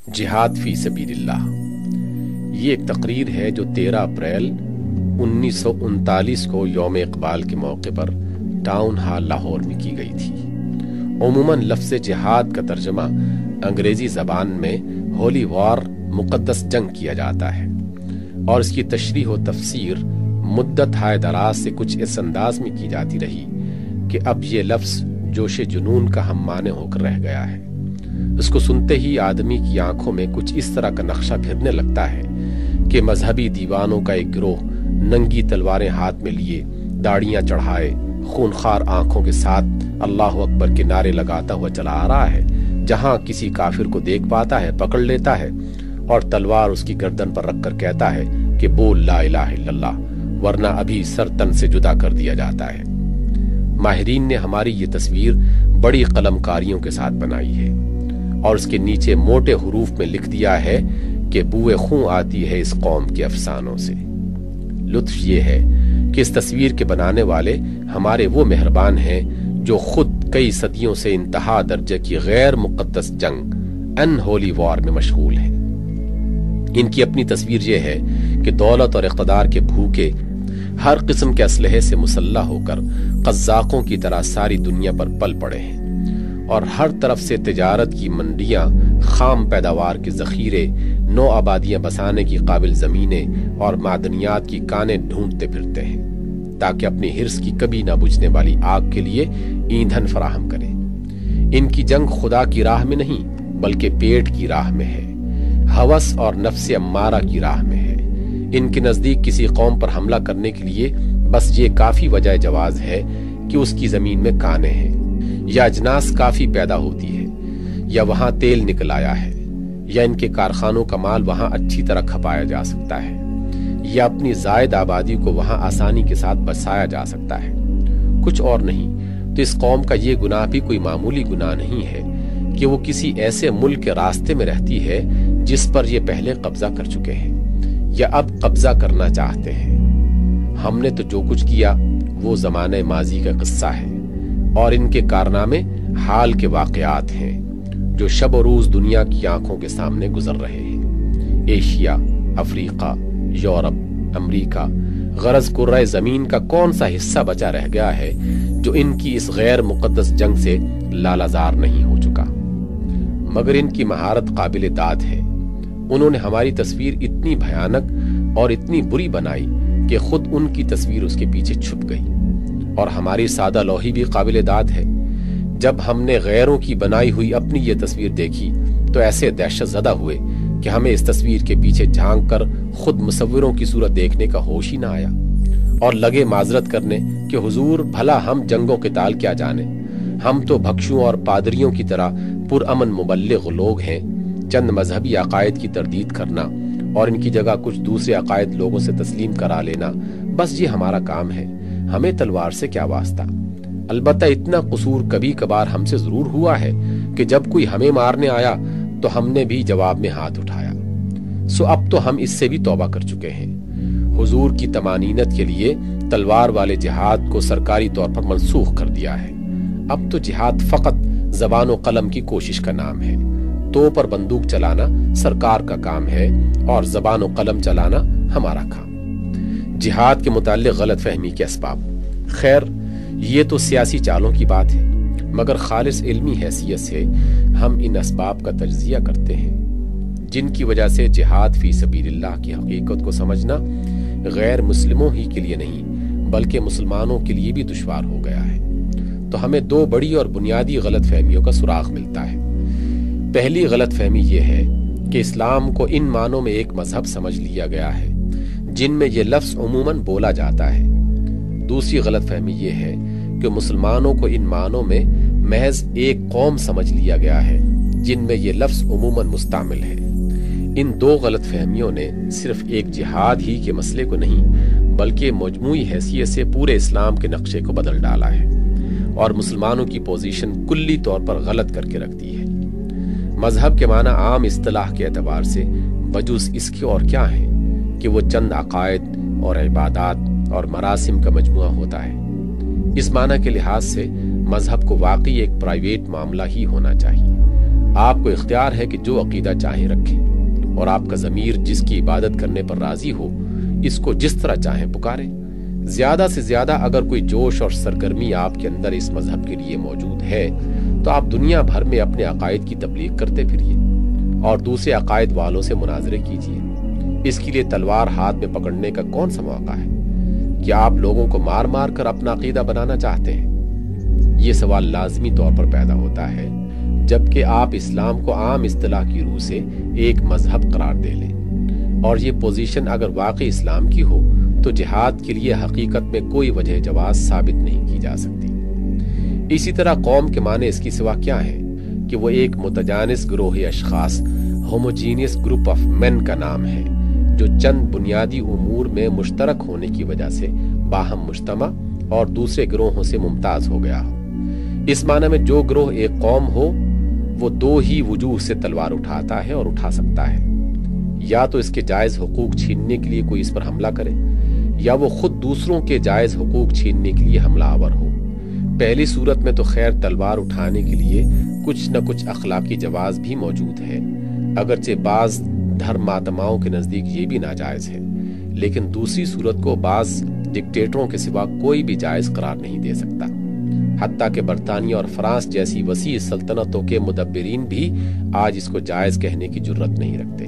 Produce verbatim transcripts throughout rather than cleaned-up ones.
جہاد فی سبیل اللہ، یہ ایک تقریر ہے جو تیرہ اپریل انیس سو انتالیس کو یوم اقبال کے موقع پر ٹاؤن ہال لاہور میں کی گئی تھی۔ عموماً لفظ جہاد کا ترجمہ انگریزی زبان میں ہولی وار مقدس جنگ کیا جاتا ہے، اور اس کی تشریح و تفسیر مدت ہائے دراز سے کچھ اس انداز میں کی جاتی رہی کہ اب یہ لفظ جوش جنون کا ہم معنی ہو کر رہ گیا ہے۔ اس کو سنتے ہی آدمی کی آنکھوں میں کچھ اس طرح کا نقشہ پھرنے لگتا ہے کہ مذہبی دیوانوں کا ایک گروہ ننگی تلواریں ہاتھ میں لیے، داڑیاں چڑھائے، خونخوار آنکھوں کے ساتھ اللہ اکبر کے نعرے لگاتا ہوا چلا آ رہا ہے۔ جہاں کسی کافر کو دیکھ پاتا ہے پکڑ لیتا ہے اور تلوار اس کی گردن پر رکھ کر کہتا ہے کہ بول لا الہ الا اللہ، ورنہ ابھی سر تن سے جدا کر دیا جاتا ہے۔ ماہرین نے ہماری یہ تصویر بڑی قلم کاریوں کے ساتھ بنائی ہے اور اس کے نیچے موٹے حروف میں لکھ دیا ہے کہ بوئے خون آتی ہے اس قوم کے افسانوں سے۔ لطف یہ ہے کہ اس تصویر کے بنانے والے ہمارے وہ مہربان ہیں جو خود کئی صدیوں سے انتہا درجے کی غیر مقدس جنگ ان ہولی وار میں مشغول ہیں۔ ان کی اپنی تصویر یہ ہے کہ دولت اور اقتدار کے بھوکے ہر قسم کے اسلحے سے مسلح ہو کر قزاقوں کی طرح ساری دنیا پر پل پڑے ہیں، اور ہر طرف سے تجارت کی منڈیاں، خام پیداوار کے ذخیرے، نو آبادیاں بسانے کی قابل زمینیں اور معدنیات کی کانیں ڈھونڈتے پھرتے ہیں تاکہ اپنی ہرس کی کبھی نہ بجھنے والی آگ کے لیے ایندھن فراہم کریں۔ ان کی جنگ خدا کی راہ میں نہیں بلکہ پیٹ کی راہ میں ہے، ہوس اور نفس امارہ کی راہ میں ہے۔ ان کے نزدیک کسی قوم پر حملہ کرنے کے لیے بس یہ کافی وجہ جواز ہے کہ اس کی زمین میں کانیں ہیں، یا اجناس کافی پیدا ہوتی ہے، یا وہاں تیل نکل آیا ہے، یا ان کے کارخانوں کا مال وہاں اچھی طرح کھپایا جا سکتا ہے، یا اپنی زائد آبادی کو وہاں آسانی کے ساتھ بسایا جا سکتا ہے، کچھ اور نہیں۔ تو اس قوم کا یہ گناہ بھی کوئی معمولی گناہ نہیں ہے کہ وہ کسی ایسے ملک کے راستے میں رہتی ہے جس پر یہ پہلے قبضہ کر چکے ہیں یا اب قبضہ کرنا چاہتے ہیں۔ ہم نے تو جو کچھ کیا وہ زمانہ ماضی کا قصہ ہے، اور ان کے کارنامے حال کے واقعات ہیں جو شب و روز دنیا کی آنکھوں کے سامنے گزر رہے ہیں۔ ایشیا، افریقہ، یورپ، امریکہ، غرض کرۂ زمین کا کون سا حصہ بچا رہ گیا ہے جو ان کی اس غیر مقدس جنگ سے لالازار نہیں ہو چکا؟ مگر ان کی مہارت قابل داد ہے۔ انہوں نے ہماری تصویر اتنی بھیانک اور اتنی بری بنائی کہ خود ان کی تصویر اس کے پیچھے چھپ گئی، اور ہماری سادہ لوحی بھی قابل داد ہے۔ جب ہم نے غیروں کی بنائی ہوئی اپنی یہ تصویر دیکھی تو ایسے دہشت زدہ ہوئے کہ ہمیں اس تصویر کے پیچھے جھانک کر خود مصوروں کی صورت دیکھنے کا ہوش ہی نہ آیا، اور لگے معذرت کرنے کہ حضور بھلا ہم جنگوں قتال کیا جانے، ہم تو بھکشوں اور پادریوں کی طرح پرامن مبلغ لوگ ہیں۔ چند مذہبی عقائد کی تردید کرنا اور ان کی جگہ کچھ دوسرے عقائد لوگوں سے تسلیم کرا لینا، بس یہ ہمارا کام ہے، ہمیں تلوار سے کیا واسطہ۔ البتہ اتنا قصور کبھی کبھار ہم سے ضرور ہوا ہے کہ جب کوئی ہمیں مارنے آیا تو ہم نے بھی جواب میں ہاتھ اٹھایا، سو اب تو ہم اس سے بھی توبہ کر چکے ہیں۔ حضور کی طمانینت کے لیے تلوار والے جہاد کو سرکاری طور پر منسوخ کر دیا ہے۔ اب تو جہاد فقط زبان و قلم کی کوشش کا نام ہے۔ تو پر بندوق چلانا سرکار کا کام ہے اور زبان و قلم چلانا ہمارا کام۔ جہاد کے متعلق غلط فہمی کے اسباب، خیر یہ تو سیاسی چالوں کی بات ہے، مگر خالص علمی حیثیت سے ہم ان اسباب کا تجزیہ کرتے ہیں جن کی وجہ سے جہاد فی سبیل اللہ کی حقیقت کو سمجھنا غیر مسلموں ہی کے لیے نہیں بلکہ مسلمانوں کے لیے بھی دشوار ہو گیا ہے۔ تو ہمیں دو بڑی اور بنیادی غلط فہمیوں کا سراغ ملتا ہے۔ پہلی غلط فہمی یہ ہے کہ اسلام کو ان معنوں میں ایک مذہب سمجھ لیا گیا ہے جن میں یہ لفظ عموماً بولا جاتا ہے۔ دوسری غلط فہمی یہ ہے کہ مسلمانوں کو ان معنوں میں محض ایک قوم سمجھ لیا گیا ہے جن میں یہ لفظ عموماً مستعمل ہے۔ ان دو غلط فہمیوں نے صرف ایک جہاد ہی کے مسئلے کو نہیں بلکہ مجموعی حیثیت سے پورے اسلام کے نقشے کو بدل ڈالا ہے اور مسلمانوں کی پوزیشن کلی طور پر غلط کر کے رکھ دی ہے۔ مذہب کے معنی عام اصطلاح کے اعتبار سے بجوز اس کے اور کیا ہیں کہ وہ چند عقائد اور عبادات اور مراسم کا مجموعہ ہوتا ہے۔ اس معنی کے لحاظ سے مذہب کو واقعی ایک پرائیویٹ معاملہ ہی ہونا چاہیے، آپ کو اختیار ہے کہ جو عقیدہ چاہیں رکھیں، اور آپ کا ضمیر جس کی عبادت کرنے پر راضی ہو اس کو جس طرح چاہیں پکاریں۔ زیادہ سے زیادہ اگر کوئی جوش اور سرگرمی آپ کے اندر اس مذہب کے لیے موجود ہے تو آپ دنیا بھر میں اپنے عقائد کی تبلیغ کرتے پھریے اور دوسرے عقائد والوں سے مناظرے کیجیے۔ اس کے لیے تلوار ہاتھ میں پکڑنے کا کون سا موقع ہے؟ کیا آپ لوگوں کو مار مار کر اپنا عقیدہ بنانا چاہتے ہیں؟ یہ سوال لازمی طور پر پیدا ہوتا ہے جبکہ آپ اسلام کو عام اصطلاح کی روح سے ایک مذہب قرار دے لیں، اور یہ پوزیشن اگر واقعی اسلام کی ہو تو جہاد کے لیے حقیقت میں کوئی وجہ جواز ثابت نہیں کی جا سکتی۔ اسی طرح قوم کے معنی اس کی سوا کیا ہے کہ وہ ایک متجانس گروہ اشخاص، ہوموجینس گروپ آف مین کا نام ہے جو چند بنیادی امور میں مشترک ہونے کی وجہ سے باہم مجتمع اور دوسرے گروہوں سے ممتاز ہو گیا ہو۔ اس معنی میں جو گروہ ایک قوم ہو وہ دو ہی وجوہ سے تلوار اٹھاتا ہے اور اٹھا سکتا ہے، یا تو اس کے جائز حقوق چھیننے کے لیے کوئی اس پر حملہ کرے، یا وہ خود دوسروں کے جائز حقوق چھیننے کے لیے حملہ آور ہو۔ پہلی صورت میں تو خیر تلوار اٹھانے کے لیے کچھ نہ کچھ اخلاقی جواز بھی موجود ہے، اگرچہ بعض دھرم آتماؤں کے نزدیک یہ بھی ناجائز ہے، لیکن دوسری صورت کو بعض ڈکٹیٹروں کے سوا کوئی بھی جائز قرار نہیں دے سکتا، حتیٰ کہ برطانیہ اور فرانس جیسی وسیع سلطنتوں کے مدبرین بھی آج اس کو جائز کہنے کی جرت نہیں رکھتے۔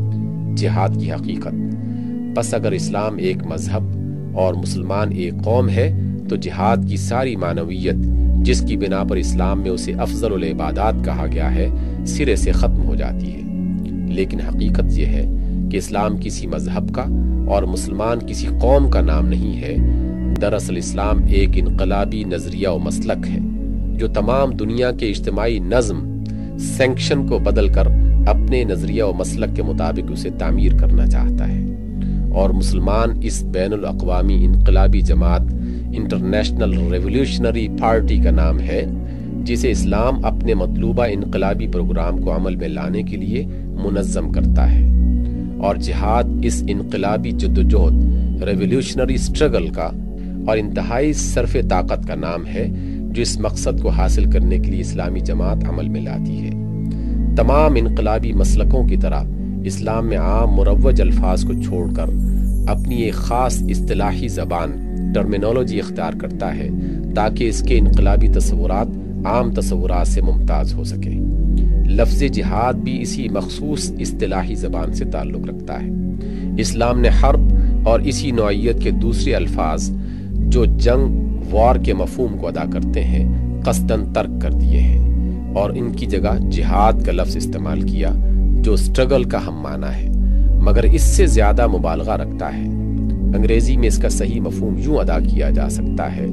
جہاد کی حقیقت: پس اگر اسلام ایک مذہب اور مسلمان ایک قوم ہے تو جہاد کی ساری معنویت جس کی بنا پر اسلام میں اسے افضل العبادات کہا گیا ہے سرے سے ختم ہو جاتی ہے۔ لیکن حقیقت یہ ہے کہ اسلام کسی مذہب کا اور مسلمان کسی قوم کا نام نہیں ہے۔ دراصل اسلام ایک انقلابی نظریہ و مسلک ہے جو تمام دنیا کے اجتماعی نظم سینکشن کو بدل کر اپنے نظریہ و مسلک کے مطابق اسے تعمیر کرنا چاہتا ہے، اور مسلمان اس بین الاقوامی انقلابی جماعت انٹرنیشنل ریولیوشنری پارٹی کا نام ہے جسے اسلام اپنے مطلوبہ انقلابی پروگرام کو عمل میں لانے کے لیے منظم کرتا ہے، اور جہاد اس انقلابی جدوجہد ریولیوشنری سٹرگل کا اور انتہائی صرف طاقت کا نام ہے جو اس مقصد کو حاصل کرنے کے لیے اسلامی جماعت عمل میں لاتی ہے۔ تمام انقلابی مسلکوں کی طرح اسلام میں عام مروج الفاظ کو چھوڑ کر اپنی ایک خاص اصطلاحی زبان ٹرمینالوجی اختیار کرتا ہے تاکہ اس کے انقلابی تصورات عام تصورات سے ممتاز ہو سکے۔ لفظ جہاد بھی اسی مخصوص اصطلاحی زبان سے تعلق رکھتا ہے۔ اسلام نے حرب اور اسی نوعیت کے دوسرے الفاظ جو جنگ وار کے مفہوم کو ادا کرتے ہیں قصداً ترک کر دیے ہیں اور ان کی جگہ جہاد کا لفظ استعمال کیا جو سٹرگل کا ہم معنی ہے مگر اس سے زیادہ مبالغہ رکھتا ہے۔ انگریزی میں اس کا صحیح مفہوم یوں ادا کیا جا سکتا ہے: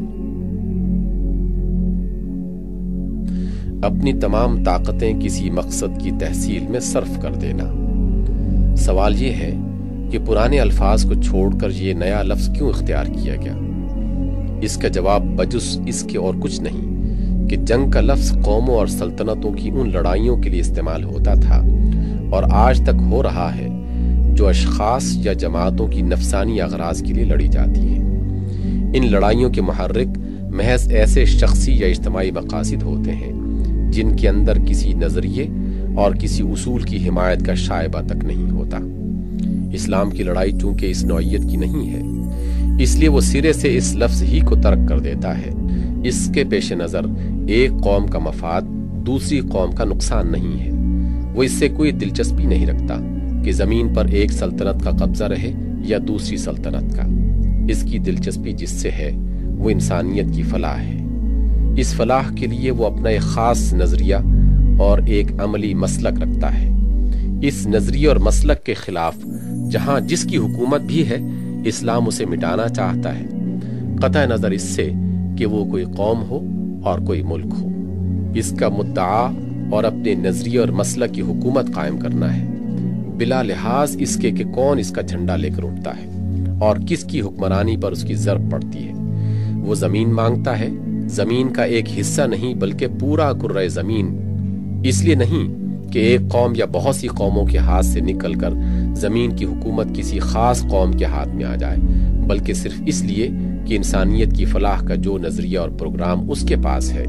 اپنی تمام طاقتیں کسی مقصد کی تحصیل میں صرف کر دینا۔ سوال یہ ہے کہ پرانے الفاظ کو چھوڑ کر یہ نیا لفظ کیوں اختیار کیا گیا؟ اس کا جواب بجز اس کے اور کچھ نہیں کہ جنگ کا لفظ قوموں اور سلطنتوں کی ان لڑائیوں کے لیے استعمال ہوتا تھا اور آج تک ہو رہا ہے جو اشخاص یا جماعتوں کی نفسانی اغراض کے لیے لڑی جاتی ہیں۔ ان لڑائیوں کے محرک محض ایسے شخصی یا اجتماعی مقاصد ہوتے ہیں جن کے اندر کسی نظریے اور کسی اصول کی حمایت کا شائبہ تک نہیں ہوتا۔ اسلام کی لڑائی چونکہ اس نوعیت کی نہیں ہے اس لیے وہ سرے سے اس لفظ ہی کو ترک کر دیتا ہے۔ اس کے پیش نظر ایک قوم کا مفاد دوسری قوم کا نقصان نہیں ہے۔ وہ اس سے کوئی دلچسپی نہیں رکھتا کہ زمین پر ایک سلطنت کا قبضہ رہے یا دوسری سلطنت کا۔ اس کی دلچسپی جس سے ہے وہ انسانیت کی فلاح ہے۔ اس فلاح کے لیے وہ اپنا ایک خاص نظریہ اور ایک عملی مسلک رکھتا ہے۔ اس نظریے اور مسلک کے خلاف جہاں جس کی حکومت بھی ہے اسلام اسے مٹانا چاہتا ہے، قطع نظر اس سے کہ وہ کوئی قوم ہو اور کوئی ملک ہو۔ اس کا مدعا اور اپنے نظریے اور مسلک کی حکومت قائم کرنا ہے، بلا لحاظ اس کے کہ کون اس کا جھنڈا لے کر اٹھتا ہے اور کس کی حکمرانی پر اس کی ضرب پڑتی ہے۔ وہ زمین مانگتا ہے، زمین کا ایک حصہ نہیں بلکہ پورا کرۂ زمین، اس لیے نہیں کہ ایک قوم یا بہت سی قوموں کے ہاتھ سے نکل کر زمین کی حکومت کسی خاص قوم کے ہاتھ میں آ جائے، بلکہ صرف اس لیے کہ انسانیت کی فلاح کا جو نظریہ اور پروگرام اس کے پاس ہے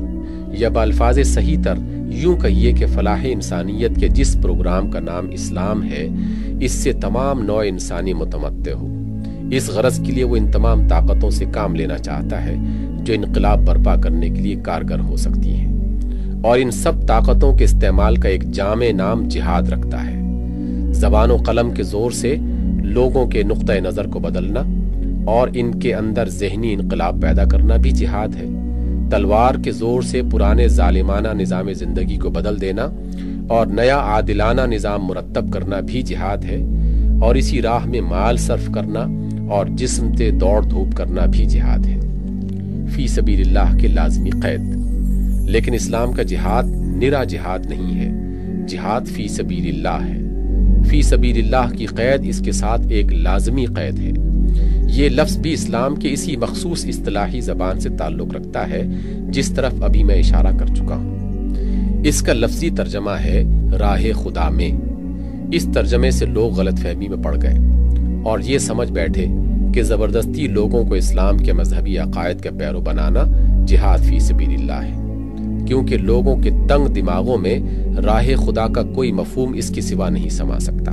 یا بالفاظ صحیح تر یوں کہیے کہ فلاح انسانیت کے جس پروگرام کا نام اسلام ہے، اس سے تمام نوع انسانی متمتع ہو۔ اس غرض کے لیے وہ ان تمام طاقتوں سے کام لینا چاہتا ہے جو انقلاب برپا کرنے کے لیے کارگر ہو سکتی ہیں، اور ان سب طاقتوں کے استعمال کا ایک جامع نام جہاد رکھتا ہے۔ زبان و قلم کے زور سے لوگوں کے نقطۂ نظر کو بدلنا اور ان کے اندر ذہنی انقلاب پیدا کرنا بھی جہاد ہے۔ تلوار کے زور سے پرانے ظالمانہ نظام زندگی کو بدل دینا اور نیا عادلانہ نظام مرتب کرنا بھی جہاد ہے، اور اسی راہ میں مال صرف کرنا اور جسم سے دوڑ دھوپ کرنا بھی جہاد ہے۔ فی سبیل اللہ کے لازمی قید۔ لیکن اسلام کا جہاد نرا جہاد نہیں ہے، جہاد فی سبیل اللہ ہے۔ فی سبیل اللہ کی قید اس کے ساتھ ایک لازمی قید ہے۔ یہ لفظ بھی اسلام کے اسی مخصوص اصطلاحی زبان سے تعلق رکھتا ہے جس طرف ابھی میں اشارہ کر چکا ہوں۔ اس کا لفظی ترجمہ ہے راہ خدا میں۔ اس ترجمے سے لوگ غلط فہمی میں پڑ گئے اور یہ سمجھ بیٹھے کہ زبردستی لوگوں کو اسلام کے مذہبی عقائد کا پیرو بنانا جہاد فی سبیل اللہ ہے، کیونکہ لوگوں کے تنگ دماغوں میں راہ خدا کا کوئی مفہوم اس کے سوا نہیں سما سکتا،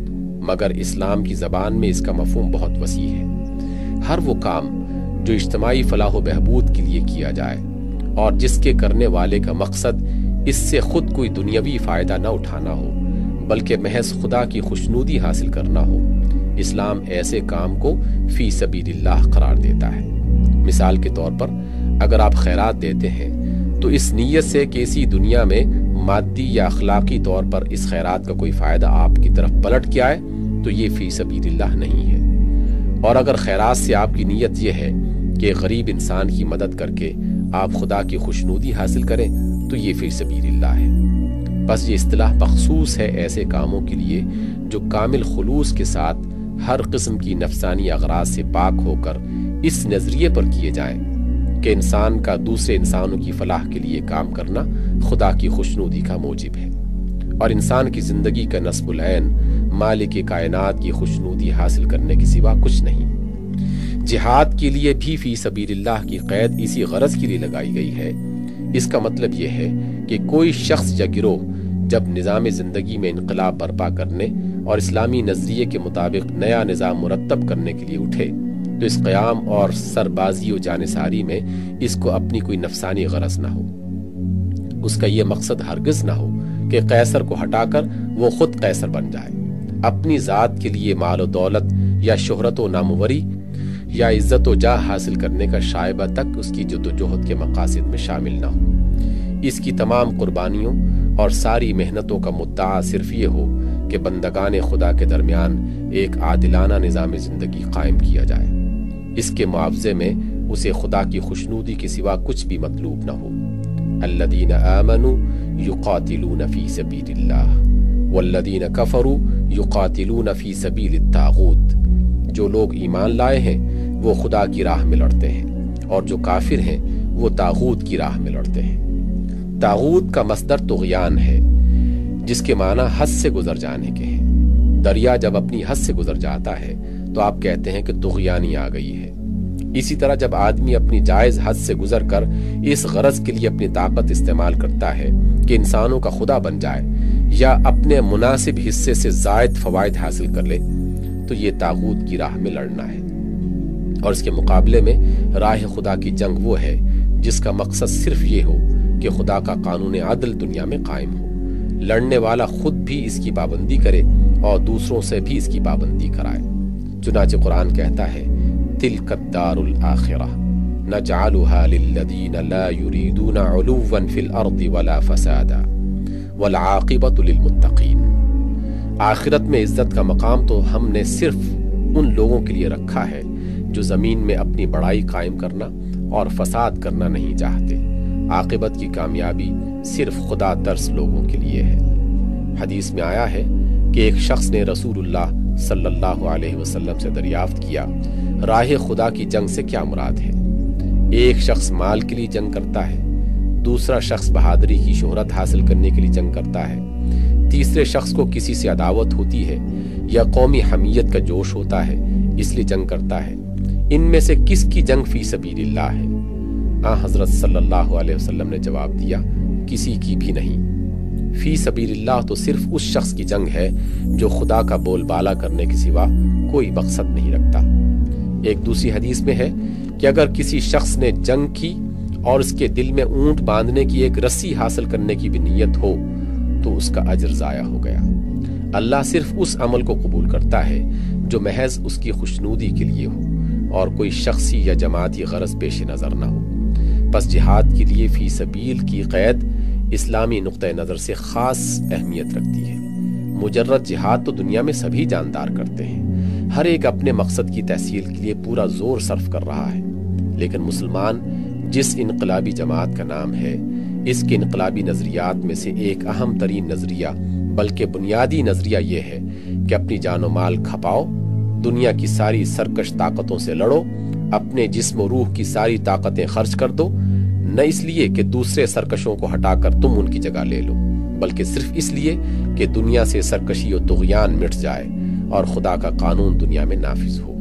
مگر اسلام کی زبان میں اس کا مفہوم بہت وسیع ہے۔ ہر وہ کام جو اجتماعی فلاح و بہبود کے لیے کیا جائے اور جس کے کرنے والے کا مقصد اس سے خود کوئی دنیاوی فائدہ نہ اٹھانا ہو بلکہ محض خدا کی خوشنودی حاصل کرنا ہو، اسلام ایسے کام کو فی سبیل اللہ قرار دیتا ہے۔ مثال کے طور پر اگر آپ خیرات دیتے ہیں تو اس نیت سے کہ اسی دنیا میں مادی یا اخلاقی طور پر اس خیرات کا کوئی فائدہ آپ کی طرف پلٹ کے آئے تو یہ فی سبیل اللہ نہیں ہے۔ اور اگر خیرات سے آپ کی نیت یہ ہے کہ غریب انسان کی مدد کر کے آپ خدا کی خوشنودی حاصل کریں تو یہ فی سبیل اللہ ہے۔ بس یہ اصطلاح مخصوص ہے ایسے کاموں کے لیے جو کامل خلوص کے ساتھ ہر قسم کی نفسانی اغراض سے پاک ہو کر اس نظریے پر کیے جائیں کہ انسان کا دوسرے انسانوں کی فلاح کے لیے کام کرنا خدا کی خوشنودی کا موجب ہے، اور انسان کی زندگی کا نصب العین مالک کائنات کی خوشنودی حاصل کرنے کے سوا کچھ نہیں۔ جہاد کے لیے بھی فی سبیل اللہ کی قید اسی غرض کے لیے لگائی گئی ہے۔ اس کا مطلب یہ ہے کہ کوئی شخص یا گروہ جب نظام زندگی میں انقلاب برپا کرنے اور اسلامی نظریے کے مطابق نیا نظام مرتب کرنے کے لیے اٹھے تو اس قیام اور سربازی و جانثاری میں اس کو اپنی کوئی نفسانی غرض نہ ہو۔ اس کا یہ مقصد ہرگز نہ ہو کہ قیصر کو ہٹا کر وہ خود قیصر بن جائے، اپنی ذات کے لیے مال و دولت یا شہرت و ناموری یا عزت و جاہ حاصل کرنے کا شائبہ تک اس کی جد و جہد کے مقاصد میں شامل نہ ہو۔ اس کی تمام قربانیوں اور ساری محنتوں کا مدعا صرف یہ ہو کہ بندگان خدا کے درمیان ایک عادلانہ نظام زندگی قائم کیا جائے۔ اس کے معاوضے میں اسے خدا کی خوشنودی کے سوا کچھ بھی مطلوب نہ ہو۔ الذین آمنوا یقاتلون فی سبیل اللہ والذین کفروا یقاتلون فی سبیل الطاغوت۔ جو لوگ ایمان لائے ہیں وہ خدا کی راہ میں لڑتے ہیں، اور جو کافر ہیں وہ طاغوت کی راہ میں لڑتے ہیں۔ طاغوت کا مصدر طغیان ہے، جس کے معنی حد سے گزر جانے کے ہیں۔ دریا جب اپنی حد سے گزر جاتا ہے تو آپ کہتے ہیں کہ طغیانی آ گئی ہے۔ اسی طرح جب آدمی اپنی جائز حد سے گزر کر اس غرض کے لیے اپنی طاقت استعمال کرتا ہے کہ انسانوں کا خدا بن جائے یا اپنے مناسب حصے سے زائد فوائد حاصل کر لے تو یہ طاغوت کی راہ میں لڑنا ہے۔ اور اس کے مقابلے میں راہ خدا کی جنگ وہ ہے جس کا مقصد صرف یہ ہو کہ خدا کا قانون عدل دنیا میں قائم ہو، لڑنے والا خود بھی اس کی پابندی کرے اور دوسروں سے بھی اس کی پابندی کرائے۔ چنانچہ قرآن کہتا ہے تلک الدار الآخرہ نجعلها للذین لا یریدون علوا فی الارض ولا فسادا والعاقبۃ للمتقین۔ آخرت میں عزت کا مقام تو ہم نے صرف ان لوگوں کے لیے رکھا ہے جو زمین میں اپنی بڑائی قائم کرنا اور فساد کرنا نہیں چاہتے۔ عاقبت کی کامیابی صرف خدا ترس لوگوں کے لیے ہے۔ حدیث میں آیا ہے کہ ایک شخص نے رسول اللہ صلی اللہ علیہ وسلم سے دریافت کیا، راہ خدا کی جنگ سے کیا مراد ہے؟ ایک شخص مال کے لیے جنگ کرتا ہے، دوسرا شخص بہادری کی شہرت حاصل کرنے کے لیے جنگ کرتا ہے، تیسرے شخص کو کسی سے عداوت ہوتی ہے یا قومی حمیت کا جوش ہوتا ہے اس لیے جنگ کرتا ہے۔ ان میں سے کس کی جنگ فی سبیل اللہ ہے؟ آن حضرت صلی اللہ علیہ وسلم نے جواب دیا، کسی کی بھی نہیں۔ فی سبیل اللہ تو صرف اس شخص کی جنگ ہے جو خدا کا بول بالا کرنے کے سوا کوئی مقصد نہیں رکھتا۔ ایک دوسری حدیث میں ہے کہ اگر کسی شخص نے جنگ کی اور اس کے دل میں اونٹ باندھنے کی ایک رسی حاصل کرنے کی بھی نیت ہو تو اس کا اجر ضائع ہو گیا۔ اللہ صرف اس عمل کو قبول کرتا ہے جو محض اس کی خوشنودی کے لیے ہو اور کوئی شخصی یا جماعتی غرض پیش نظر نہ ہو۔ پس جہاد کے لیے فی سبیل کی قید اسلامی نقطہ نظر سے خاص اہمیت رکھتی ہے۔ مجرد جہاد تو دنیا میں سبھی جاندار کرتے ہیں، ہر ایک اپنے مقصد کی تحصیل کے لیے پورا زور صرف کر رہا ہے، لیکن مسلمان جس انقلابی جماعت کا نام ہے، اس کے انقلابی نظریات میں سے ایک اہم ترین نظریہ بلکہ بنیادی نظریہ یہ ہے کہ اپنی جان و مال کھپاؤ، دنیا کی ساری سرکش طاقتوں سے لڑو، اپنے جسم و روح کی ساری طاقتیں خرچ کر دو، نہ اس لیے کہ دوسرے سرکشوں کو ہٹا کر تم ان کی جگہ لے لو، بلکہ صرف اس لیے کہ دنیا سے سرکشی و طغیان مٹ جائے اور خدا کا قانون دنیا میں نافذ ہو۔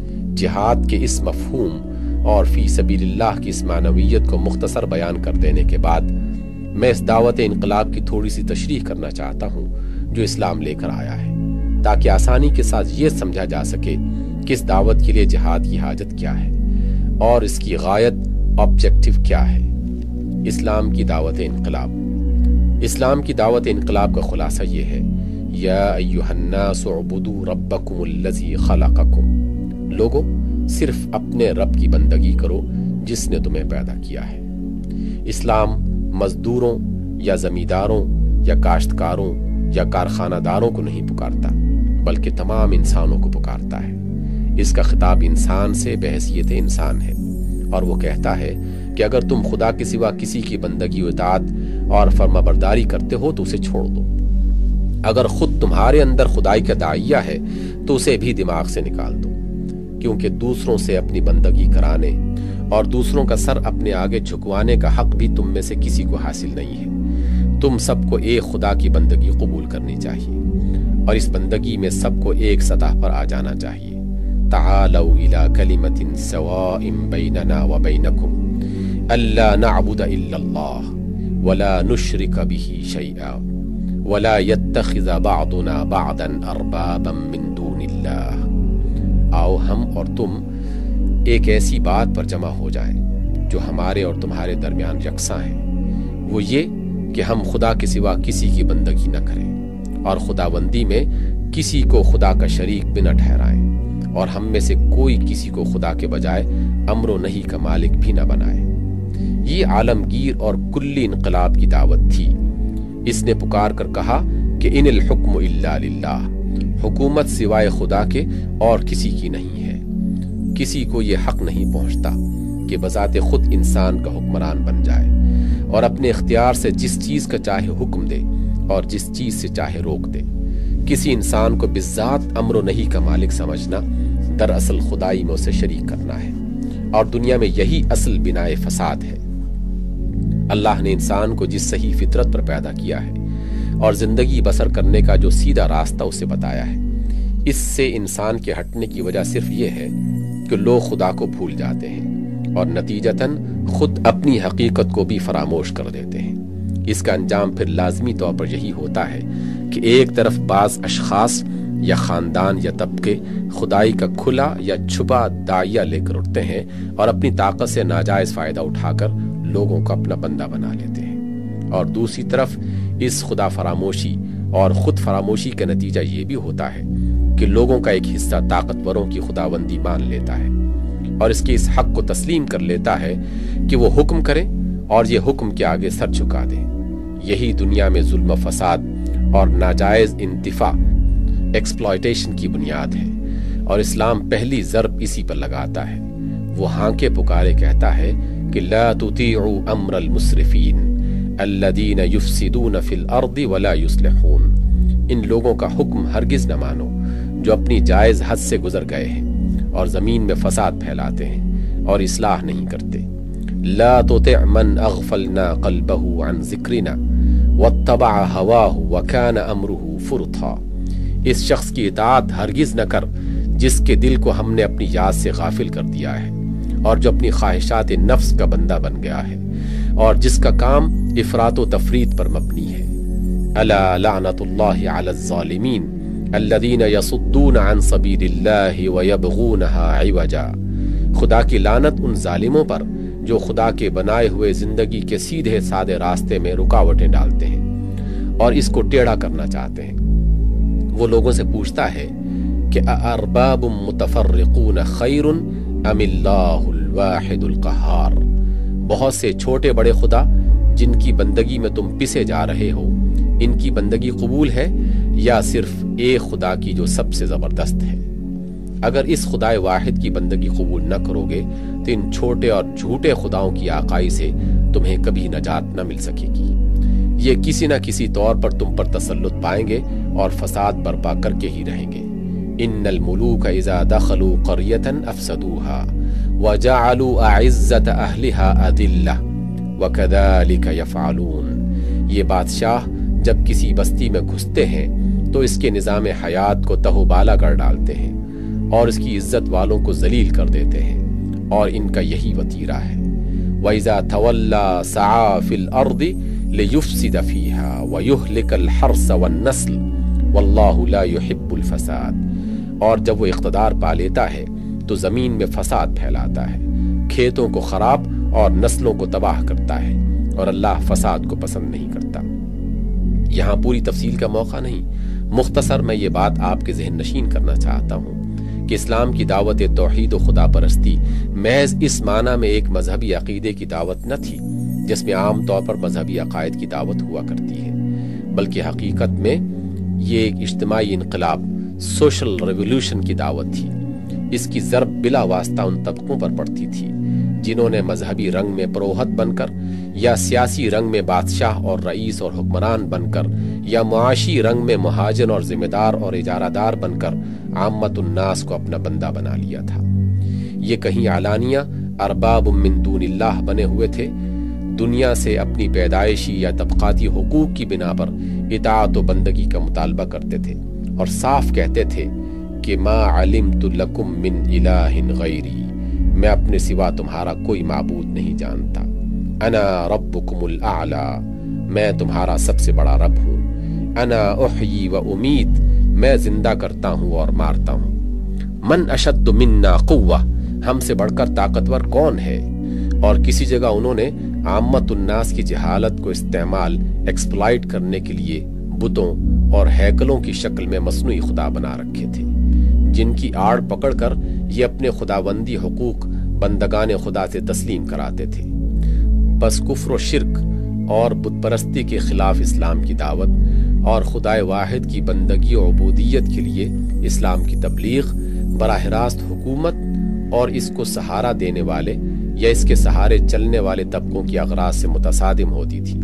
جہاد کے اس مفہوم اور فی سبیل اللہ کی اس معنویت کو مختصر بیان کر دینے کے بعد میں اس دعوت انقلاب کی تھوڑی سی تشریح کرنا چاہتا ہوں جو اسلام لے کر آیا ہے، تاکہ آسانی کے ساتھ یہ سمجھا جا سکے کہ اس دعوت کے لیے جہاد کی حاجت کیا ہے اور اس کی غایت آبجیکٹو کیا ہے۔ اسلام کی دعوت انقلاب۔ اسلام کی دعوت انقلاب کا خلاصہ یہ ہے، یا ایھا الناس اعبدوا ربکم الذی خلقکم، لوگو صرف اپنے رب کی بندگی کرو جس نے تمہیں پیدا کیا ہے۔ اسلام مزدوروں یا زمینداروں یا کاشتکاروں یا کارخانہ داروں کو نہیں پکارتا، بلکہ تمام انسانوں کو پکارتا ہے۔ اس کا خطاب انسان سے بحیثیت انسان ہے، اور وہ کہتا ہے کہ اگر تم خدا کے سوا کسی کی بندگی و اطاعت اور فرما برداری کرتے ہو تو اسے چھوڑ دو۔ اگر خود تمہارے اندر خدائی کا داعیہ ہے تو اسے بھی دماغ سے نکال دو، کیونکہ دوسروں سے اپنی بندگی کرانے اور دوسروں کا سر اپنے آگے جھکوانے کا حق بھی تم میں سے کسی کو حاصل نہیں ہے۔ تم سب کو ایک خدا کی بندگی قبول کرنی چاہیے، اور اس بندگی میں سب کو ایک سطح پر آ جانا چاہیے۔ تعالوا الى كلمة سواء بيننا وبينكم الا نعبد الا الله ولا نشرك به شيئا ولا يتخذ بعضنا بعضا اربابا من دون الله۔ آؤ ہم اور تم ایک ایسی بات پر جمع ہو جائیں جو ہمارے اور تمہارے درمیان یکساں ہے، وہ یہ کہ ہم خدا کے سوا کسی کی بندگی نہ کریں اور خداوندی میں کسی کو خدا کا شریک بھی نہ ٹھہرائیں، اور ہم میں سے کوئی کسی کو خدا کے بجائے امر و نہی کا مالک بھی نہ بنائے۔ یہ عالمگیر اور کلی انقلاب کی دعوت تھی۔ اس نے پکار کر کہا کہ ان الحکم الا للہ، حکومت سوائے خدا کے اور کسی کی نہیں ہے۔ کسی کو یہ حق نہیں پہنچتا کہ بذات خود انسان کا حکمران بن جائے اور اپنے اختیار سے جس چیز کا چاہے حکم دے اور جس چیز سے چاہے روک دے۔ کسی انسان کو بذات امر و نہی کا مالک سمجھنا دراصل خدائی میں اسے شریک کرنا ہے، اور دنیا میں یہی اصل بناء فساد ہے۔ اللہ نے انسان کو جس صحیح فطرت پر پیدا کیا ہے اور زندگی بسر کرنے کا جو سیدھا راستہ اسے بتایا ہے، اس سے انسان کے ہٹنے کی وجہ صرف یہ ہے کہ لوگ خدا کو بھول جاتے ہیں اور نتیجتاً خود اپنی حقیقت کو بھی فراموش کر دیتے ہیں۔ اس کا انجام پھر لازمی طور پر یہی ہوتا ہے کہ ایک طرف بعض اشخاص یا خاندان یا طبقے خدائی کا کھلا یا چھپا داعیہ لے کر اٹھتے ہیں اور اپنی طاقت سے ناجائز فائدہ اٹھا کر لوگوں کو اپنا بندہ بنا لیتے ہیں، اور دوسری طرف اس خدا فراموشی اور خود فراموشی کا نتیجہ یہ بھی ہوتا ہے کہ لوگوں کا ایک حصہ طاقتوروں کی خداوندی مان لیتا ہے اور اس کے اس حق کو تسلیم کر لیتا ہے کہ وہ حکم کریں اور یہ حکم کے آگے سر جھکا دیں۔ یہی دنیا میں ظلم و فساد اور ناجائز انتفاع ایکسپلائٹیشن کی بنیاد ہے، اور اسلام پہلی ضرب اسی پر لگاتا ہے۔ وہ ہانکے پکارے کہتا ہے کہ لا تطیعوا امر المسرفین الذین یفسدون فی الارض ولا یصلحون، ان لوگوں کا حکم ہرگز نہ مانو جو اپنی جائز حد سے گزر گئے ہیں اور زمین میں فساد پھیلاتے ہیں اور اصلاح نہیں کرتے۔ لا تطع من اغفلنا قلبه عن ذکرنا واتبع هواه وكان امره فرطا، اس شخص کی اطاعت ہرگز نہ کر جس کے دل کو ہم نے اپنی یاد سے غافل کر دیا ہے اور جو اپنی خواہشات نفس کا بندہ بن گیا ہے اور جس کا کام افراط و تفریط پر مبنی ہے۔ الا لعنت اللہ علی الظالمین الذین یصدون عن سبیل اللہ ویبغونها عوجا۔ خدا کی لعنت ان ظالموں پر جو خدا کے بنائے ہوئے زندگی کے سیدھے سادے راستے میں رکاوٹیں ڈالتے ہیں اور اس کو ٹیڑھا کرنا چاہتے ہیں۔ وہ لوگوں سے پوچھتا ہے کہ ارباب متفرقون خیر ام اللہ الواحد القہار۔ بہت سے چھوٹے بڑے خدا جن کی بندگی میں تم پسے جا رہے ہو، ان کی بندگی قبول ہے یا صرف ایک خدا کی جو سب سے زبردست ہے؟ اگر اس خدائے واحد کی بندگی قبول نہ کرو گے تو ان چھوٹے اور جھوٹے خداؤں کی آقائی سے تمہیں کبھی نجات نہ مل سکے گی۔ یہ کسی نہ کسی طور پر تم پر تسلط پائیں گے اور فساد برپا کر کے ہی رہیں گے۔ ان الملوک اذا دخلوا قریۃ افسدوها وجعلوا اعزۃ اہلها اذلہ وکذلک یفعلون۔ یہ بادشاہ جب کسی بستی میں گھستے ہیں تو اس کے نظام حیات کو تہو بالا کر ڈالتے ہیں اور اس کی عزت والوں کو ذلیل کر دیتے ہیں، اور ان کا یہی وتیرہ ہے۔ وَإِذَا تَوَلَّى سَعَى فِي الْأَرْضِ لِيُفْسِدَ فِيهَا وَيُهْلِكَ الْحَرْثَ وَالنَّسْلَ وَاللَّهُ لَا يُحِبُّ الْفَسَادَ۔ اور جب وہ اقتدار پا لیتا ہے تو زمین میں فساد پھیلاتا ہے، کھیتوں کو خراب اور نسلوں کو تباہ کرتا ہے، اور اللہ فساد کو پسند نہیں کرتا۔ یہاں پوری تفصیل کا موقع نہیں، مختصر میں یہ بات آپ کے ذہن نشین کرنا چاہتا ہوں کہ اسلام کی دعوت توحید و خدا پرستی محض اس معنی میں ایک مذہبی عقیدے کی دعوت نہ تھی جس میں عام طور پر مذہبی عقائد کی دعوت ہوا کرتی ہے، بلکہ حقیقت میں یہ ایک اجتماعی انقلاب، سوشل ریولوشن کی دعوت تھی۔ اس کی ضرب بلا واسطہ ان طبقوں پر پڑتی تھی جنہوں نے مذہبی رنگ میں پروہت بن کر یا سیاسی رنگ میں بادشاہ اور رئیس اور حکمران بن کر یا معاشی رنگ میں مہاجن اور ذمہ دار اور اجارہ دار بن کر عامت الناس کو اپنا بندہ بنا لیا تھا۔ یہ کہیں علانیہ ارباب من دون اللہ بنے ہوئے تھے، دنیا سے اپنی پیدائشی یا طبقاتی حقوق کی بنا پر اطاعت و بندگی کا مطالبہ کرتے تھے اور صاف کہتے تھے کہ ما علمت لکم من الہ غیری، میں اپنے سوا تمہارا کوئی معبود نہیں جانتا، انا ربکم الاعلی، میں تمہارا سب سے بڑا رب ہوں، انا احیی و امید، میں زندہ کرتا ہوں اور مارتا ہوں، من اشد منا قوہ، ہم سے بڑھ کر طاقتور کون ہے؟ اور کسی جگہ انہوں نے عامت الناس کی جہالت کو استعمال ایکسپلائٹ کرنے کے لیے بتوں اور ہیکلوں کی شکل میں مصنوعی خدا بنا رکھے تھے، جن کی آڑ پکڑ کر یہ اپنے خداوندی حقوق بندگان خدا سے تسلیم کراتے تھے۔ بس کفر و شرک اور بت پرستی کے خلاف اسلام کی دعوت اور خدائے واحد کی بندگی و عبودیت کے لیے اسلام کی تبلیغ براہ راست حکومت اور اس کو سہارا دینے والے یا اس کے سہارے چلنے والے طبقوں کی اغراض سے متصادم ہوتی تھی۔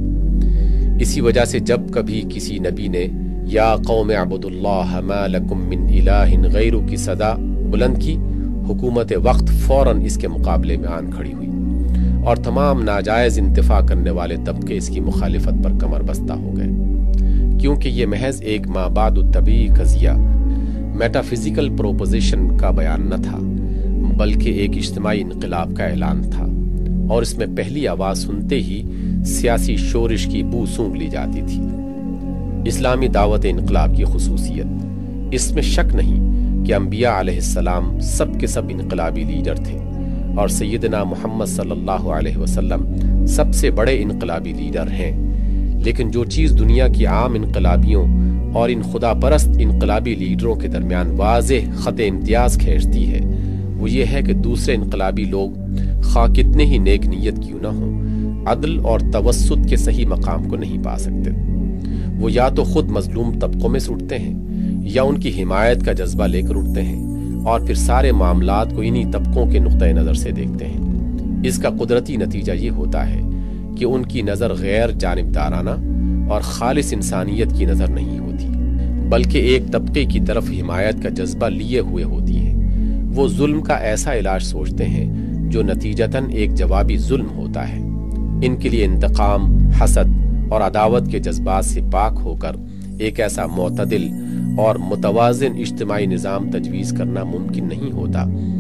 اسی وجہ سے جب کبھی کسی نبی نے یا قوم اعبدوا اللہ ما لکم من الہ غیرہ کی صدا بلند کی، حکومت وقت فوراً اس کے مقابلے میں آن کھڑی ہوئی اور تمام ناجائز انتفاع کرنے والے طبقے اس کی مخالفت پر کمر بستہ ہو گئے، کیونکہ یہ محض ایک ما بعد الطبیعی قضیہ، میٹا فزیکل پروپوزیشن کا بیان نہ تھا، بلکہ ایک اجتماعی انقلاب کا اعلان تھا، اور اس میں پہلی آواز سنتے ہی سیاسی شورش کی بو سونگھ لی جاتی تھی۔ اسلامی دعوت انقلاب کی خصوصیت، اس میں شک نہیں کہ انبیاء علیہ السلام سب کے سب انقلابی لیڈر تھے، اور سیدنا محمد صلی اللہ علیہ وسلم سب سے بڑے انقلابی لیڈر ہیں، لیکن جو چیز دنیا کی عام انقلابیوں اور ان خدا پرست انقلابی لیڈروں کے درمیان واضح خط امتیاز کھینچتی ہے وہ یہ ہے کہ دوسرے انقلابی لوگ خواہ کتنے ہی نیک نیت کیوں نہ ہوں، عدل اور توسط کے صحیح مقام کو نہیں پا سکتے۔ وہ یا تو خود مظلوم طبقوں میں سے اٹھتے ہیں یا ان کی حمایت کا جذبہ لے کر اٹھتے ہیں اور پھر سارے معاملات کو انہی طبقوں کے نقطۂ نظر سے دیکھتے ہیں۔ اس کا قدرتی نتیجہ یہ ہوتا ہے کہ ان کی نظر غیر جانبدارانہ اور خالص انسانیت کی نظر نہیں ہوتی، بلکہ ایک طبقے کی طرف حمایت کا جذبہ لیے ہوئے ہوتی ہے۔ وہ ظلم کا ایسا علاج سوچتے ہیں جو نتیجتاً ایک جوابی ظلم ہوتا ہے۔ ان کے لیے انتقام، حسد اور عداوت کے جذبات سے پاک ہو کر ایک ایسا معتدل اور متوازن اجتماعی نظام تجویز کرنا ممکن نہیں ہوتا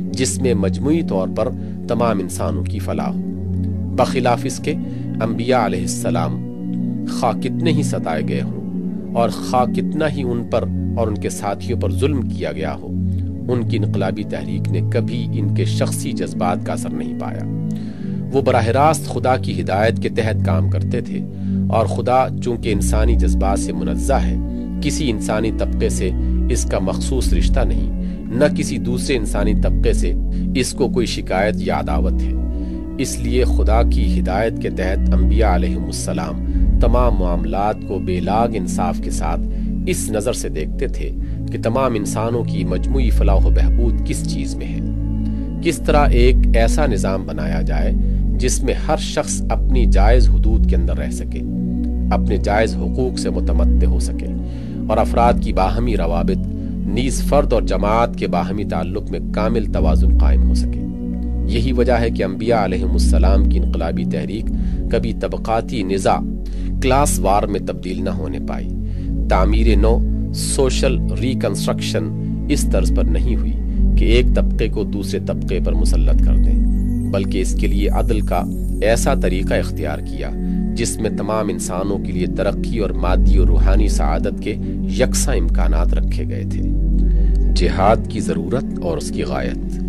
جس میں مجموعی طور پر تمام انسانوں کی فلاح ہو، بخلاف اس کے انبیاء علیہ السلام خواہ کتنے ہی ستائے گئے ہوں اور خواہ کتنا ہی ان پر اور ان کے ساتھیوں پر ظلم کیا گیا ہو، ان کی انقلابی تحریک نے کبھی ان کے شخصی جذبات کا اثر نہیں پایا۔ وہ براہ راست خدا کی ہدایت کے تحت کام کرتے تھے، اور خدا چونکہ انسانی جذبات سے منزہ ہے، کسی انسانی طبقے سے اس کا مخصوص رشتہ نہیں، نہ کسی دوسرے انسانی طبقے سے اس کو کوئی شکایت یا عداوت ہے۔ اس لیے خدا کی ہدایت کے تحت انبیاء علیہم السلام تمام معاملات کو بے لاگ انصاف کے ساتھ اس نظر سے دیکھتے تھے کہ تمام انسانوں کی مجموعی فلاح و بہبود کس چیز میں ہے، کس طرح ایک ایسا نظام بنایا جائے جس میں ہر شخص اپنی جائز حدود کے اندر رہ سکے، اپنے جائز حقوق سے متمتع ہو سکے، اور افراد کی باہمی روابط نیز فرد اور جماعت کے باہمی تعلق میں کامل توازن قائم ہو سکے۔ یہی وجہ ہے کہ انبیاء علیہم السلام کی انقلابی تحریک کبھی طبقاتی نزاع، کلاس وار میں تبدیل نہ ہونے پائی۔ تعمیر نو، سوشل ریکنسٹرکشن اس طرز پر نہیں ہوئی کہ ایک طبقے کو دوسرے طبقے پر مسلط کر دیں، بلکہ اس کے لیے عدل کا ایسا طریقہ اختیار کیا جس میں تمام انسانوں کے لیے ترقی اور مادی اور روحانی سعادت کے یکساں امکانات رکھے گئے تھے۔ جہاد کی ضرورت اور اس کی غایت۔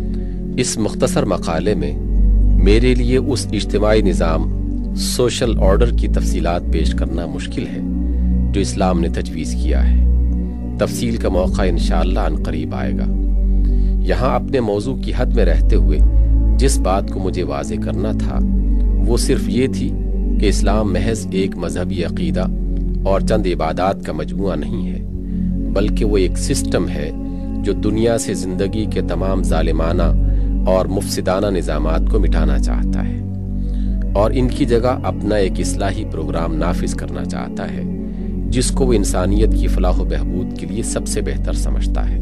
اس مختصر مقالے میں میرے لیے اس اجتماعی نظام، سوشل آرڈر کی تفصیلات پیش کرنا مشکل ہے جو اسلام نے تجویز کیا ہے۔ تفصیل کا موقع انشاءاللہ ان قریب آئے گا۔ یہاں اپنے موضوع کی حد میں رہتے ہوئے جس بات کو مجھے واضح کرنا تھا وہ صرف یہ تھی کہ اسلام محض ایک مذہبی عقیدہ اور چند عبادات کا مجموعہ نہیں ہے، بلکہ وہ ایک سسٹم ہے جو دنیا سے زندگی کے تمام ظالمانہ اور مفسدانہ نظامات کو مٹانا چاہتا ہے، اور ان کی جگہ اپنا ایک اصلاحی پروگرام نافذ کرنا چاہتا ہے جس کو وہ انسانیت کی فلاح و بہبود کے لیے سب سے بہتر سمجھتا ہے۔